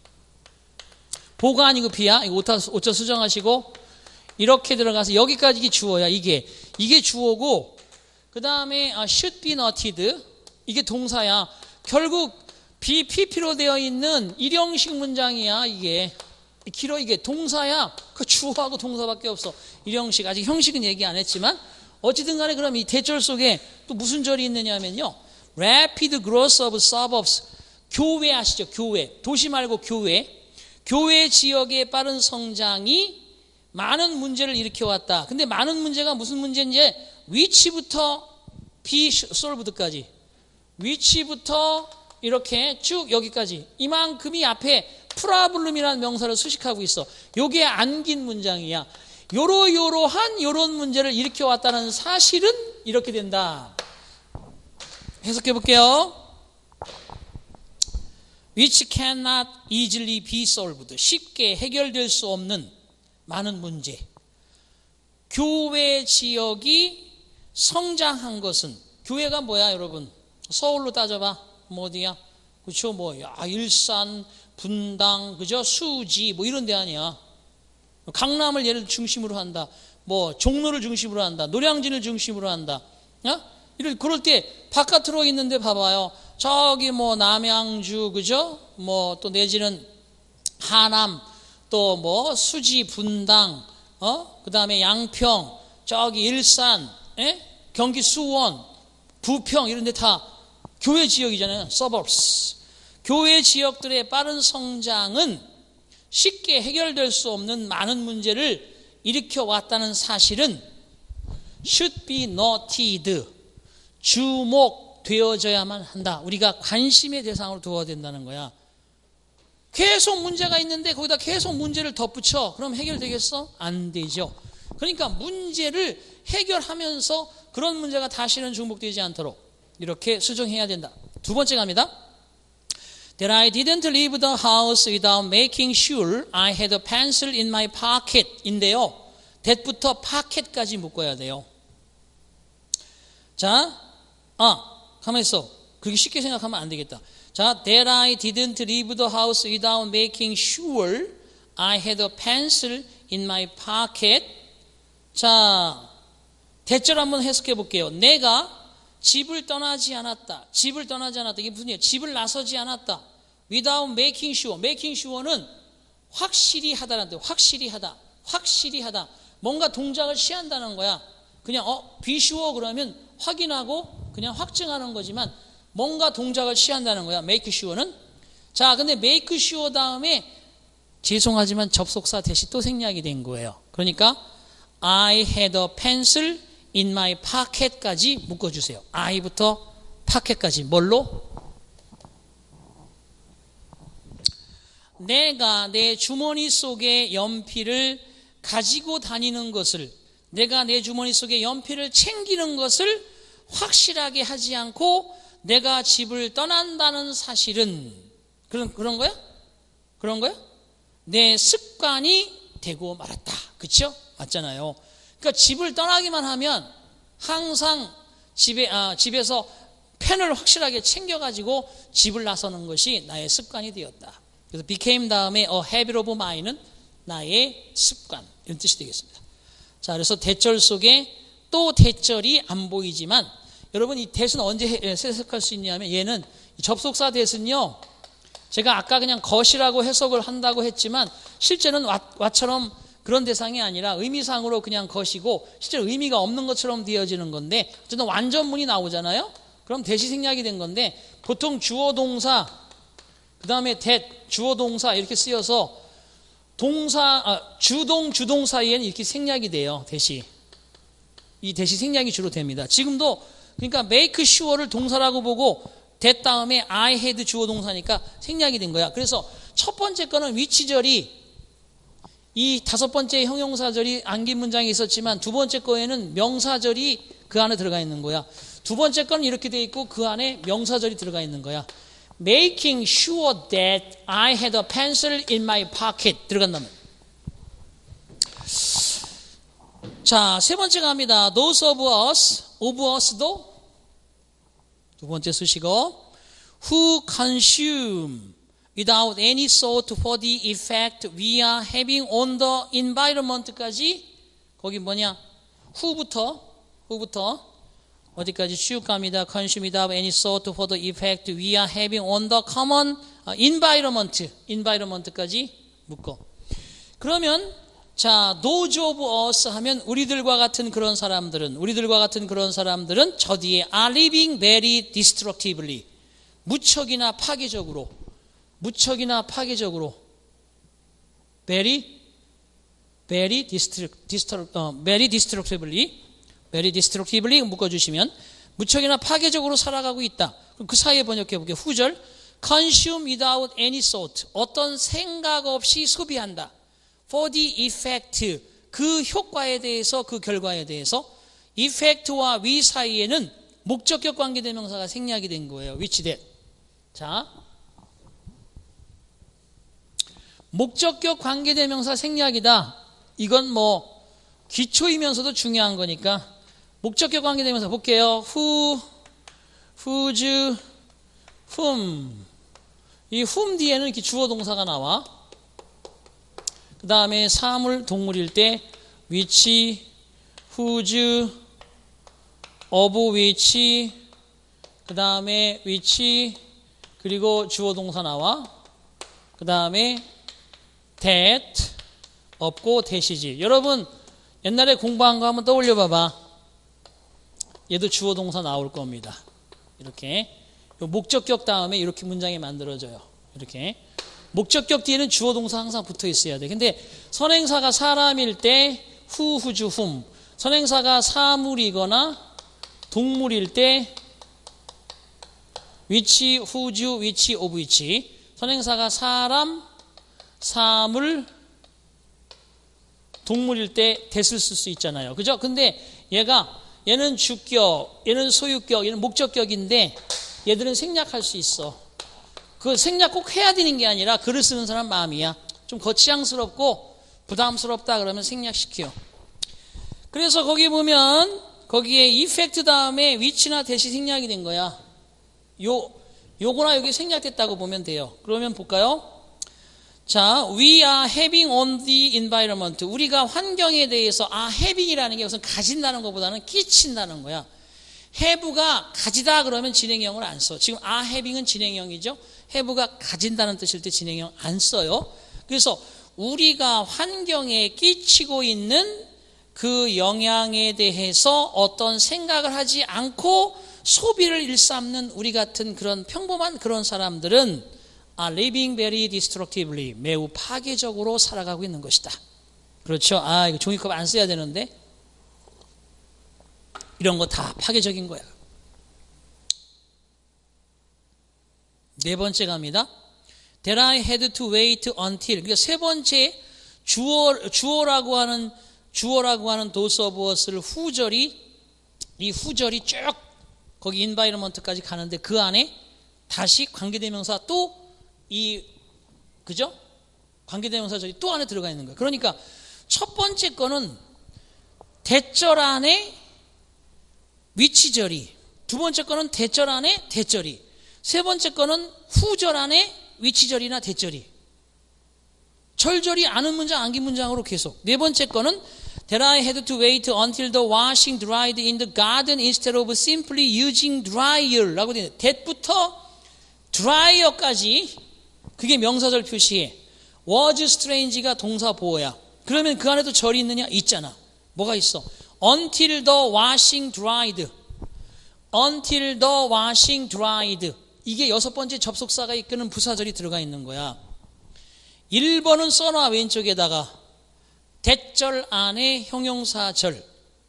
보가 아니고 비야. 이거 오타, 오차 수정하시고 이렇게 들어가서 여기까지 주어야. 이게 이게 주어고 그 다음에 아, should be noted 이게 동사야. 결국 be, pp로 되어 있는 일형식 문장이야. 이게 길어. 이게 동사야. 그 주어하고 동사밖에 없어. 일형식. 아직 형식은 얘기 안 했지만 어찌든 간에 그럼 이 대절 속에 또 무슨 절이 있느냐면요, rapid growth of suburbs. 교외 아시죠? 교외. 도시 말고 교외. 교외 지역의 빠른 성장이 많은 문제를 일으켜왔다. 근데 많은 문제가 무슨 문제인지 위치부터 be solved까지, 위치부터 이렇게 쭉 여기까지 이만큼이 앞에 프라블룸이라는 명사를 수식하고 있어. 요게 안긴 문장이야. 요러요러한 요런 문제를 일으켜왔다는 사실은 이렇게 된다. 해석해 볼게요. Which cannot easily be solved. 쉽게 해결될 수 없는 많은 문제. 교회 지역이 성장한 것은, 교회가 뭐야 여러분? 서울로 따져봐. 뭐 어디야? 그쵸? 뭐 야, 일산, 분당, 그죠? 수지 뭐 이런 데 아니야. 강남을 예를 중심으로 한다. 뭐 종로를 중심으로 한다. 노량진을 중심으로 한다. 어? 이럴 그럴 때 바깥으로 있는데 봐봐요. 저기 뭐 남양주, 그죠? 뭐 또 내지는 하남, 또 뭐 수지, 분당, 어? 그 다음에 양평, 저기 일산, 예? 경기 수원, 부평 이런 데 다 교회 지역이잖아요. suburbs. 교회 지역들의 빠른 성장은 쉽게 해결될 수 없는 많은 문제를 일으켜 왔다는 사실은 should be noted. 주목되어져야만 한다. 우리가 관심의 대상으로 두어야 된다는 거야. 계속 문제가 있는데 거기다 계속 문제를 덧붙여. 그럼 해결되겠어? 안 되죠. 그러니까 문제를 해결하면서 그런 문제가 다시는 중복되지 않도록 이렇게 수정해야 된다. 두 번째 갑니다. That I didn't leave the house without making sure I had a pencil in my pocket 인데요. that부터 pocket까지 묶어야 돼요. 자, 아, 가만히 있어. 그렇게 쉽게 생각하면 안 되겠다. 자, that I didn't leave the house without making sure I had a pencil in my pocket. 자, 대절 한번 해석해 볼게요. 내가 집을 떠나지 않았다. 집을 떠나지 않았다. 이게 무슨 얘기야? 집을 나서지 않았다. Without making sure. making sure는 확실히 하다라는 뜻. 확실히 하다. 확실히 하다. 뭔가 동작을 취한다는 거야. 그냥 어, be sure 그러면 확인하고 그냥 확증하는 거지만 뭔가 동작을 취한다는 거야. make sure는. 자, 근데 make sure 다음에 죄송하지만 접속사 대시 또 생략이 된 거예요. 그러니까 I had a pencil in my pocket까지 묶어주세요. I부터 pocket까지. 뭘로? 내가 내 주머니 속에 연필을 가지고 다니는 것을, 내가 내 주머니 속에 연필을 챙기는 것을 확실하게 하지 않고 내가 집을 떠난다는 사실은 그런, 그런 거야? 그런 거야? 내 습관이 되고 말았다. 그쵸? 맞잖아요. 그러니까 집을 떠나기만 하면 항상 집에, 아, 집에서 펜을 확실하게 챙겨가지고 집을 나서는 것이 나의 습관이 되었다. 그래서 became 다음에 a habit of mine은 나의 습관 이런 뜻이 되겠습니다. 자, 그래서 대절 속에 또 대절이 안 보이지만 여러분 이 대은 언제 해석할 수 있냐면 얘는 접속사 대은요 제가 아까 그냥 것이라고 해석을 한다고 했지만 실제는 왓처럼 그런 대상이 아니라 의미상으로 그냥 것이고 실제 의미가 없는 것처럼 되어지는 건데 어쨌든 완전문이 나오잖아요. 그럼 대시 생략이 된 건데 보통 주어 동사 그 다음에 that 주어 동사 이렇게 쓰여서 동사 아, 주동 주동 사이에는 이렇게 생략이 돼요. 대시 이 대시 생략이 주로 됩니다. 지금도 그러니까 make sure를 동사라고 보고 that 다음에 I had 주어 동사니까 생략이 된 거야. 그래서 첫 번째 거는 위치절이 이 다섯 번째 형용사절이 안긴 문장이 있었지만 두 번째 거에는 명사절이 그 안에 들어가 있는 거야. 두 번째 거는 이렇게 돼 있고 그 안에 명사절이 들어가 있는 거야. Making sure that I had a pencil in my pocket 들어간다면. 자, 세 번째 갑니다. Those of us, of us도 두 번째 수식어 who consume without any thought for the effect we are having on the environment까지 거기 뭐냐? who부터 who부터 어디까지 쭉 갑니다. consume without any thought for the effect we are having on the common environment environment까지 묶어. 그러면 자, those of us 하면 우리들과 같은 그런 사람들은 우리들과 같은 그런 사람들은 저 뒤에 are living very destructively 무척이나 파괴적으로 무척이나 파괴적으로 very very destruct, destruct, 어, very destructively very destructively 묶어주시면 무척이나 파괴적으로 살아가고 있다. 그럼 그 사이에 번역해 볼게요. 후절 consume without any thought 어떤 생각 없이 소비한다. for the effect 그 효과에 대해서 그 결과에 대해서 effect와 we 사이에는 목적격 관계대명사가 생략이 된 거예요. which that 자 목적격 관계대명사 생략이다. 이건 뭐 기초이면서도 중요한 거니까 목적격 관계대명사 볼게요. who, whose, whom 이 whom 뒤에는 이렇게 주어 동사가 나와. 그 다음에 사물 동물일 때 which, whose, of which 그 다음에 which 그리고 주어 동사 나와. 그 다음에 that 없고 that이지. 여러분 옛날에 공부한 거 한번 떠올려 봐봐. 얘도 주어 동사 나올 겁니다. 이렇게 목적격 다음에 이렇게 문장이 만들어져요. 이렇게 목적격 뒤에는 주어 동사 항상 붙어 있어야 돼. 근데 선행사가 사람일 때 who, whose, whom 선행사가 사물이거나 동물일 때 which, whose, which, of which 선행사가 사람, 사물, 동물일 때 that을 쓸 수 있잖아요. 그죠? 근데 얘가 얘는 주격, 얘는 소유격, 얘는 목적격인데 얘들은 생략할 수 있어. 그 생략 꼭 해야 되는 게 아니라 글을 쓰는 사람 마음이야. 좀 거치장스럽고 부담스럽다 그러면 생략시켜. 그래서 거기 보면 거기에 effect 다음에 which나 that이 생략이 된 거야. 요, 요거나 여기 생략됐다고 보면 돼요. 그러면 볼까요? 자, we are having on the environment. 우리가 환경에 대해서 아, having이라는 게 우선 가진다는 것보다는 끼친다는 거야. have가 가지다 그러면 진행형을 안 써. 지금 are having은 진행형이죠. have가 가진다는 뜻일 때 진행형 안 써요. 그래서 우리가 환경에 끼치고 있는 그 영향에 대해서 어떤 생각을 하지 않고 소비를 일삼는 우리 같은 그런 평범한 그런 사람들은 are living very destructively 매우 파괴적으로 살아가고 있는 것이다. 그렇죠? 아, 이거 종이컵 안 써야 되는데 이런 거 다 파괴적인 거야. 네 번째 갑니다. That I had to wait until. 그러니까 세 번째 주어, 주어라고 하는 주어라고 하는 those of us를 후절이 이 후절이 쭉 거기 environment까지 가는데 그 안에 다시 관계대명사 또 이 그죠? 관계대명사절이 또 안에 들어가 있는 거예요. 그러니까 첫 번째 거는 대절 안에 위치절이, 두 번째 거는 대절 안에 대절이, 세 번째 거는 후절 안에 위치절이나 대절이. 절절이 아는 문장, 안긴 문장으로 계속. 네 번째 거는 That I had to wait until the washing dried in the garden instead of simply using dryer 라고 되어 있는데 that부터 dryer까지 그게 명사절 표시해. was strange가 동사 보호야. 그러면 그 안에도 절이 있느냐? 있잖아. 뭐가 있어? Until the washing dried. Until the washing dried. 이게 여섯 번째 접속사가 이끄는 부사절이 들어가 있는 거야. 일 번은 써놔 왼쪽에다가 대절 안에 형용사절.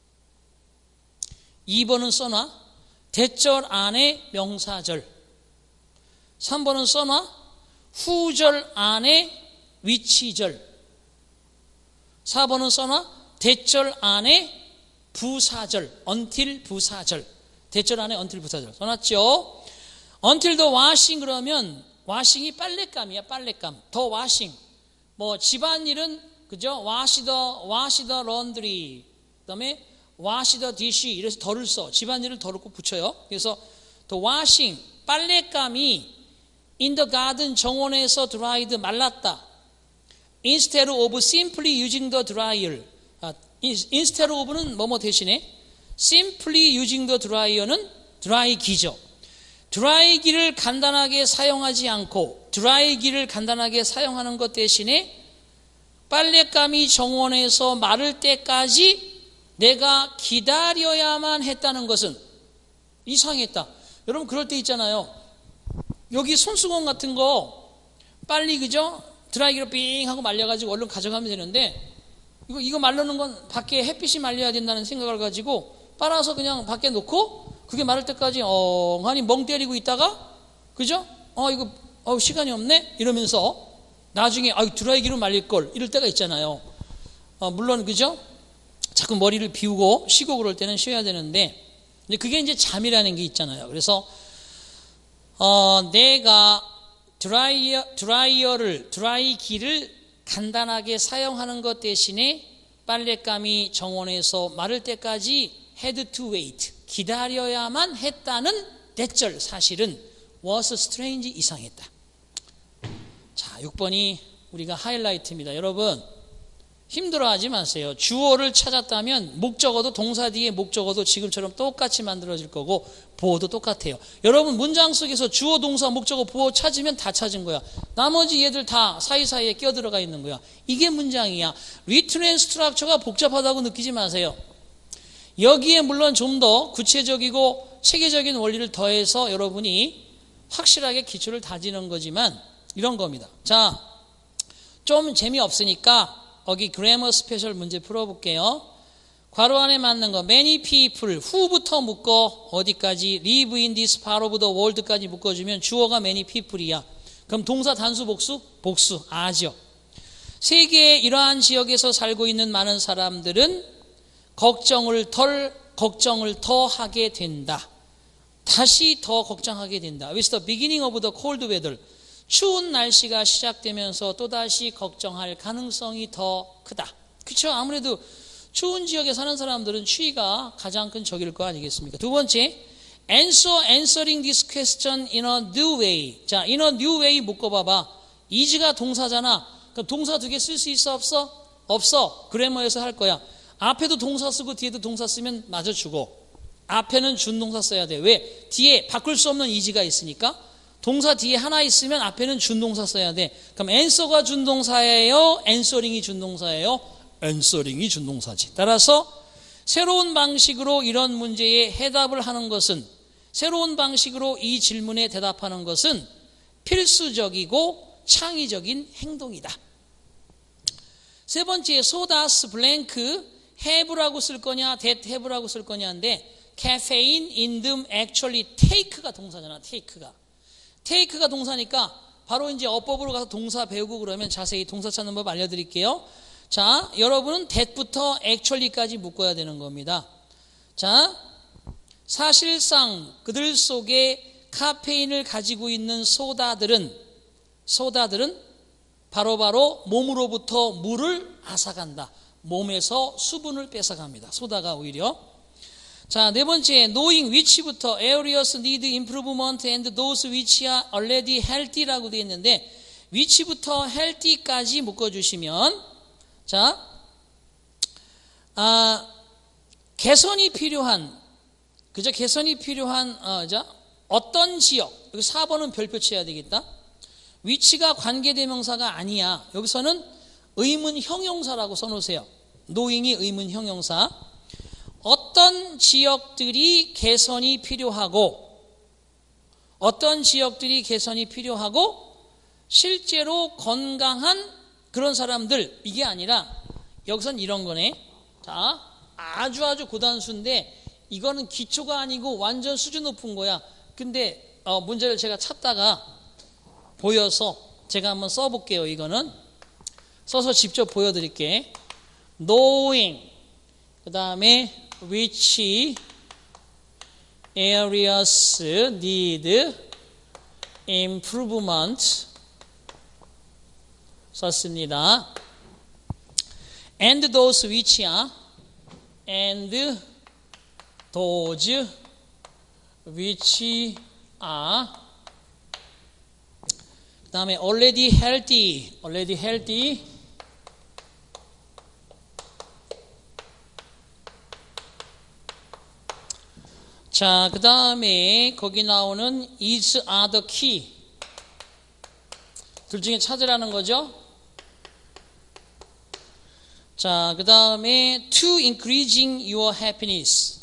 이 번은 써놔 대절 안에 명사절. 삼 번은 써놔 후절 안에 위치절. 사 번은 써놔. 대절 안에 부사절, until 부사절. 대절 안에 until 부사절 써놨죠. until the washing 그러면 washing이 빨랫감이야, 빨랫감. the washing. 뭐 집안일은 그죠? wash the, wash the laundry. 그다음에 wash the dish. 이래서 더를 써. 집안일을 더를 꼭 붙여요. 그래서 the washing 빨랫감이 in the garden 정원에서 dried 말랐다. instead of simply using the dryer. 아, instead of는 뭐뭐 대신에 simply using the dryer는 드라이기죠. 드라이기를 간단하게 사용하지 않고 드라이기를 간단하게 사용하는 것 대신에 빨랫감이 정원에서 마를 때까지 내가 기다려야만 했다는 것은 이상했다. 여러분 그럴 때 있잖아요. 여기 손수건 같은 거 빨리 그죠? 드라이기로 삥 하고 말려가지고 얼른 가져가면 되는데 이거 이거 말르는 건 밖에 햇빛이 말려야 된다는 생각을 가지고 빨아서 그냥 밖에 놓고 그게 마를 때까지 엉하니 멍 때리고 있다가 그죠? 어 이거 어 시간이 없네 이러면서 나중에 아 드라이기로 말릴 걸 이럴 때가 있잖아요. 어, 물론 그죠? 자꾸 머리를 비우고 쉬고 그럴 때는 쉬어야 되는데 근데 그게 이제 잠이라는 게 있잖아요. 그래서 어, 내가 드라이어 드라이어를 드라이기를 간단하게 사용하는 것 대신에 빨랫감이 정원에서 마를 때까지 had to wait 기다려야만 했다는 대절 사실은 was strange 이상했다. 자, 육 번이 우리가 하이라이트입니다. 여러분 힘들어하지 마세요. 주어를 찾았다면 목적어도 동사 뒤에 목적어도 지금처럼 똑같이 만들어질 거고 보어도 똑같아요. 여러분 문장 속에서 주어, 동사, 목적어, 보어 찾으면 다 찾은 거야. 나머지 얘들 다 사이사이에 끼어들어가 있는 거야. 이게 문장이야. 리튼 앤 스트럭처가 복잡하다고 느끼지 마세요. 여기에 물론 좀 더 구체적이고 체계적인 원리를 더해서 여러분이 확실하게 기초를 다지는 거지만 이런 겁니다. 자, 좀 재미없으니까 여기 그래머 스페셜 문제 풀어볼게요. 괄호 안에 맞는 거 many people who부터 묶어 어디까지 live in this part of the world까지 묶어주면 주어가 many people이야. 그럼 동사 단수 복수? 복수 아죠. 세계의 이러한 지역에서 살고 있는 많은 사람들은 걱정을 덜 걱정을 더 하게 된다. 다시 더 걱정하게 된다. With the beginning of the cold weather 추운 날씨가 시작되면서 또다시 걱정할 가능성이 더 크다. 그렇죠? 아무래도 추운 지역에 사는 사람들은 추위가 가장 큰 적일 거 아니겠습니까? 두 번째, answer answering this question in a new way. 자, in a new way 묶어봐봐. is가 동사잖아. 그럼 동사 두 개 쓸 수 있어 없어? 없어. 그래머에서 할 거야. 앞에도 동사 쓰고 뒤에도 동사 쓰면 맞아주고 앞에는 준동사 써야 돼. 왜? 뒤에 바꿀 수 없는 is가 있으니까. 동사 뒤에 하나 있으면 앞에는 준동사 써야 돼. 그럼 answer가 준동사예요? answering이 준동사예요? answering이 준동사지. 따라서 새로운 방식으로 이런 문제에 해답을 하는 것은 새로운 방식으로 이 질문에 대답하는 것은 필수적이고 창의적인 행동이다. 세 번째, 소다스 블랭크 have라고 쓸 거냐 that have라고 쓸 거냐인데 caffeine in them actually take가 동사잖아. take가 take가 동사니까 바로 이제 어법으로 가서 동사 배우고 그러면 자세히 동사 찾는 법 알려드릴게요. 자, 여러분은 that부터 actually까지 묶어야 되는 겁니다. 자, 사실상 그들 속에 카페인을 가지고 있는 소다들은 소다들은 바로바로 몸으로부터 물을 앗아간다. 몸에서 수분을 뺏어갑니다. 소다가 오히려. 자, 네 번째, knowing which부터 areas need improvement and those which are already healthy라고 되어 있는데 which부터 healthy까지 묶어주시면 자, 아, 개선이 필요한 그저 개선이 필요한 어, 자, 어떤 지역 여기 사 번은 별표 쳐야 되겠다. which가 관계대명사가 아니야. 여기서는 의문 형용사라고 써놓으세요. knowing이 의문 형용사. 어떤 지역들이 개선이 필요하고 어떤 지역들이 개선이 필요하고 실제로 건강한 그런 사람들 이게 아니라 여기선 이런 거네. 자, 아주 아주 고단수인데 이거는 기초가 아니고 완전 수준 높은 거야. 근데 어, 문제를 제가 찾다가 보여서 제가 한번 써볼게요. 이거는 써서 직접 보여드릴게. knowing, 그 다음에 which areas need improvement 썼습니다. and those which are and those which are 그 다음에 already healthy, already healthy 자, 그 다음에 거기 나오는 is are the key 둘 중에 찾으라는 거죠. 자, 그 다음에 to increasing your happiness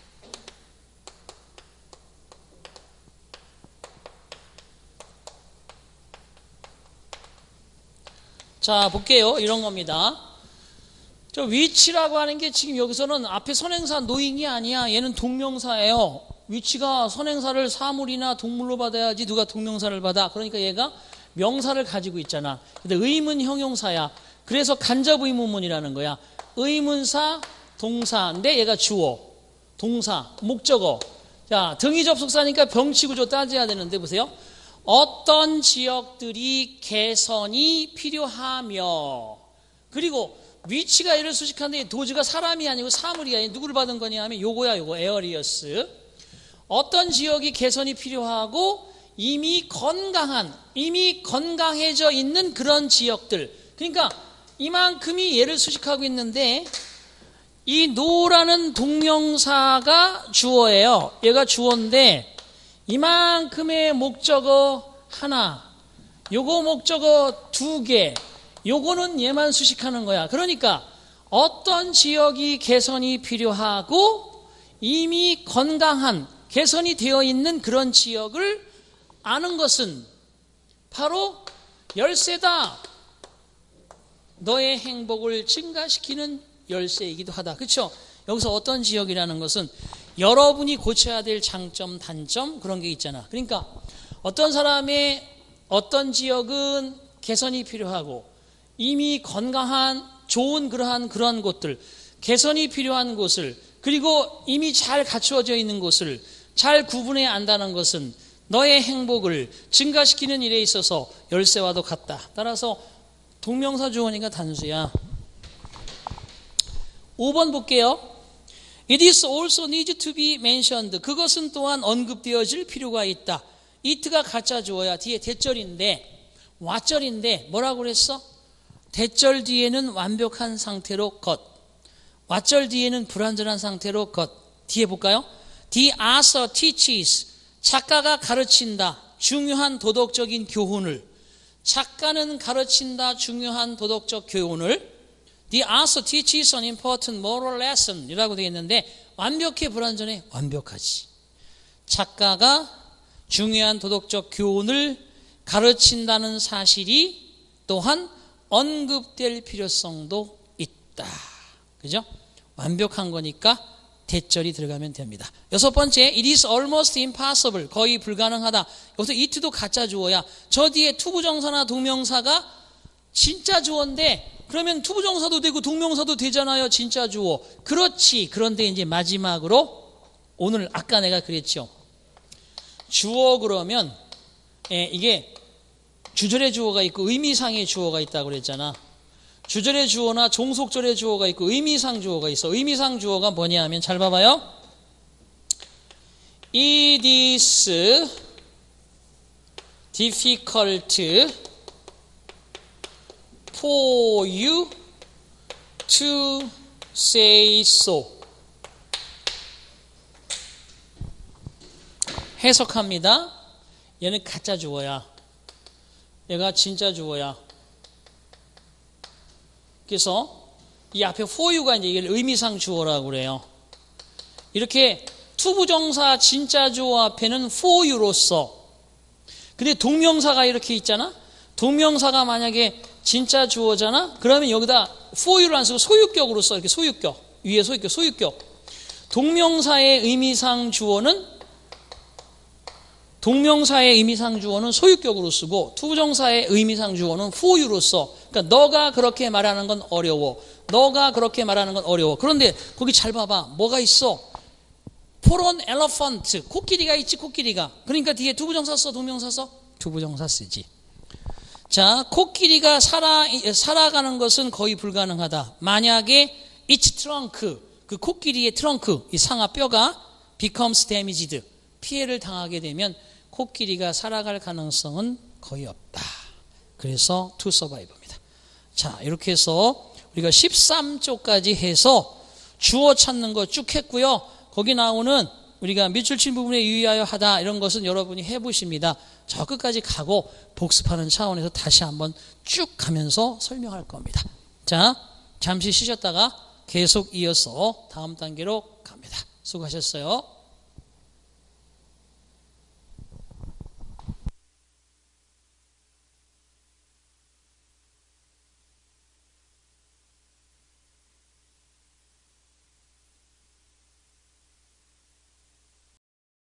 자, 볼게요. 이런 겁니다. 저 which라고 하는 게 지금 여기서는 앞에 선행사 knowing이 아니야. 얘는 동명사예요. which가 선행사를 사물이나 동물로 받아야지 누가 동명사를 받아. 그러니까 얘가 명사를 가지고 있잖아. 근데 의문 형용사야. 그래서 간접 의문문이라는 거야. 의문사, 동사인데 얘가 주어, 동사, 목적어. 자, 등위 접속사니까 병치구조 따져야 되는데 보세요. 어떤 지역들이 개선이 필요하며 그리고 위치가 얘를 수식하는데 도지가 사람이 아니고 사물이야. 누구를 받은 거냐 하면 요거야 요거 에어리어스. 어떤 지역이 개선이 필요하고 이미 건강한 이미 건강해져 있는 그런 지역들. 그러니까 이만큼이 얘를 수식하고 있는데 이 노라는 동명사가 주어예요. 얘가 주어인데 이만큼의 목적어 하나, 요거 목적어 두 개, 요거는 얘만 수식하는 거야. 그러니까 어떤 지역이 개선이 필요하고 이미 건강한 개선이 되어 있는 그런 지역을 아는 것은 바로 열쇠다. 너의 행복을 증가시키는 열쇠이기도 하다. 그렇죠? 여기서 어떤 지역이라는 것은 여러분이 고쳐야 될 장점, 단점 그런 게 있잖아. 그러니까 어떤 사람의 어떤 지역은 개선이 필요하고 이미 건강한 좋은 그러한 그러한 곳들, 개선이 필요한 곳을 그리고 이미 잘 갖추어져 있는 곳을 잘 구분해 안다는 것은 너의 행복을 증가시키는 일에 있어서 열쇠와도 같다. 따라서 동명사 주어니까 단수야. 오 번 볼게요. It is also need to be mentioned. 그것은 또한 언급되어질 필요가 있다. it가 가짜 주어야. 뒤에 대절인데 와절인데 뭐라고 그랬어? 대절 뒤에는 완벽한 상태로 것, 와절 뒤에는 불완전한 상태로 것. 뒤에 볼까요? The author teaches. 작가가 가르친다. 중요한 도덕적인 교훈을. 작가는 가르친다. 중요한 도덕적 교훈을. The author teaches an important moral lesson 이라고 되어 있는데 완벽해 불완전해? 완벽하지. 작가가 중요한 도덕적 교훈을 가르친다는 사실이 또한 언급될 필요성도 있다. 그죠? 완벽한 거니까 대절이 들어가면 됩니다. 여섯 번째, it is almost impossible. 거의 불가능하다. 여기서 it도 가짜 주어야. 저 뒤에 투부정사나 동명사가 진짜 주어인데 그러면 투부정사도 되고 동명사도 되잖아요. 진짜 주어. 그렇지. 그런데 이제 마지막으로 오늘 아까 내가 그랬죠. 주어 그러면 예, 이게 주절의 주어가 있고 의미상의 주어가 있다고 그랬잖아. 주절의 주어나 종속절의 주어가 있고 의미상 주어가 있어. 의미상 주어가 뭐냐 하면 잘 봐봐요. It is difficult for you to say so. 해석합니다. 얘는 가짜 주어야. 얘가 진짜 주어야. 그래서 이 앞에 for you가 이제 이걸 의미상 주어라고 그래요. 이렇게 투부정사 진짜 주어 앞에는 for you로 써. 근데 동명사가 이렇게 있잖아. 동명사가 만약에 진짜 주어잖아. 그러면 여기다 for you를 안 쓰고 소유격으로 써. 이렇게 소유격. 위에 소유격, 소유격. 동명사의 의미상 주어는 동명사의 의미상 주어는 소유격으로 쓰고 투부정사의 의미상 주어는 for you로 써. 그러니까 너가 그렇게 말하는 건 어려워. 너가 그렇게 말하는 건 어려워. 그런데 거기 잘 봐봐. 뭐가 있어? For an elephant. 코끼리가 있지, 코끼리가. 그러니까 뒤에 두부정사 써, 동명사 써? 두부정사 쓰지. 자, 코끼리가 살아, 살아가는 것은 거의 불가능하다. 만약에 its trunk, 그 코끼리의 트렁크, 이 상하 뼈가 becomes damaged, 피해를 당하게 되면 코끼리가 살아갈 가능성은 거의 없다. 그래서 to survive입니다. 자, 이렇게 해서 우리가 십삼 조까지 해서 주어 찾는 거 쭉 했고요. 거기 나오는 우리가 밑줄 친 부분에 유의하여 하다 이런 것은 여러분이 해보십니다. 저 끝까지 가고 복습하는 차원에서 다시 한번 쭉 가면서 설명할 겁니다. 자, 잠시 쉬셨다가 계속 이어서 다음 단계로 갑니다. 수고하셨어요.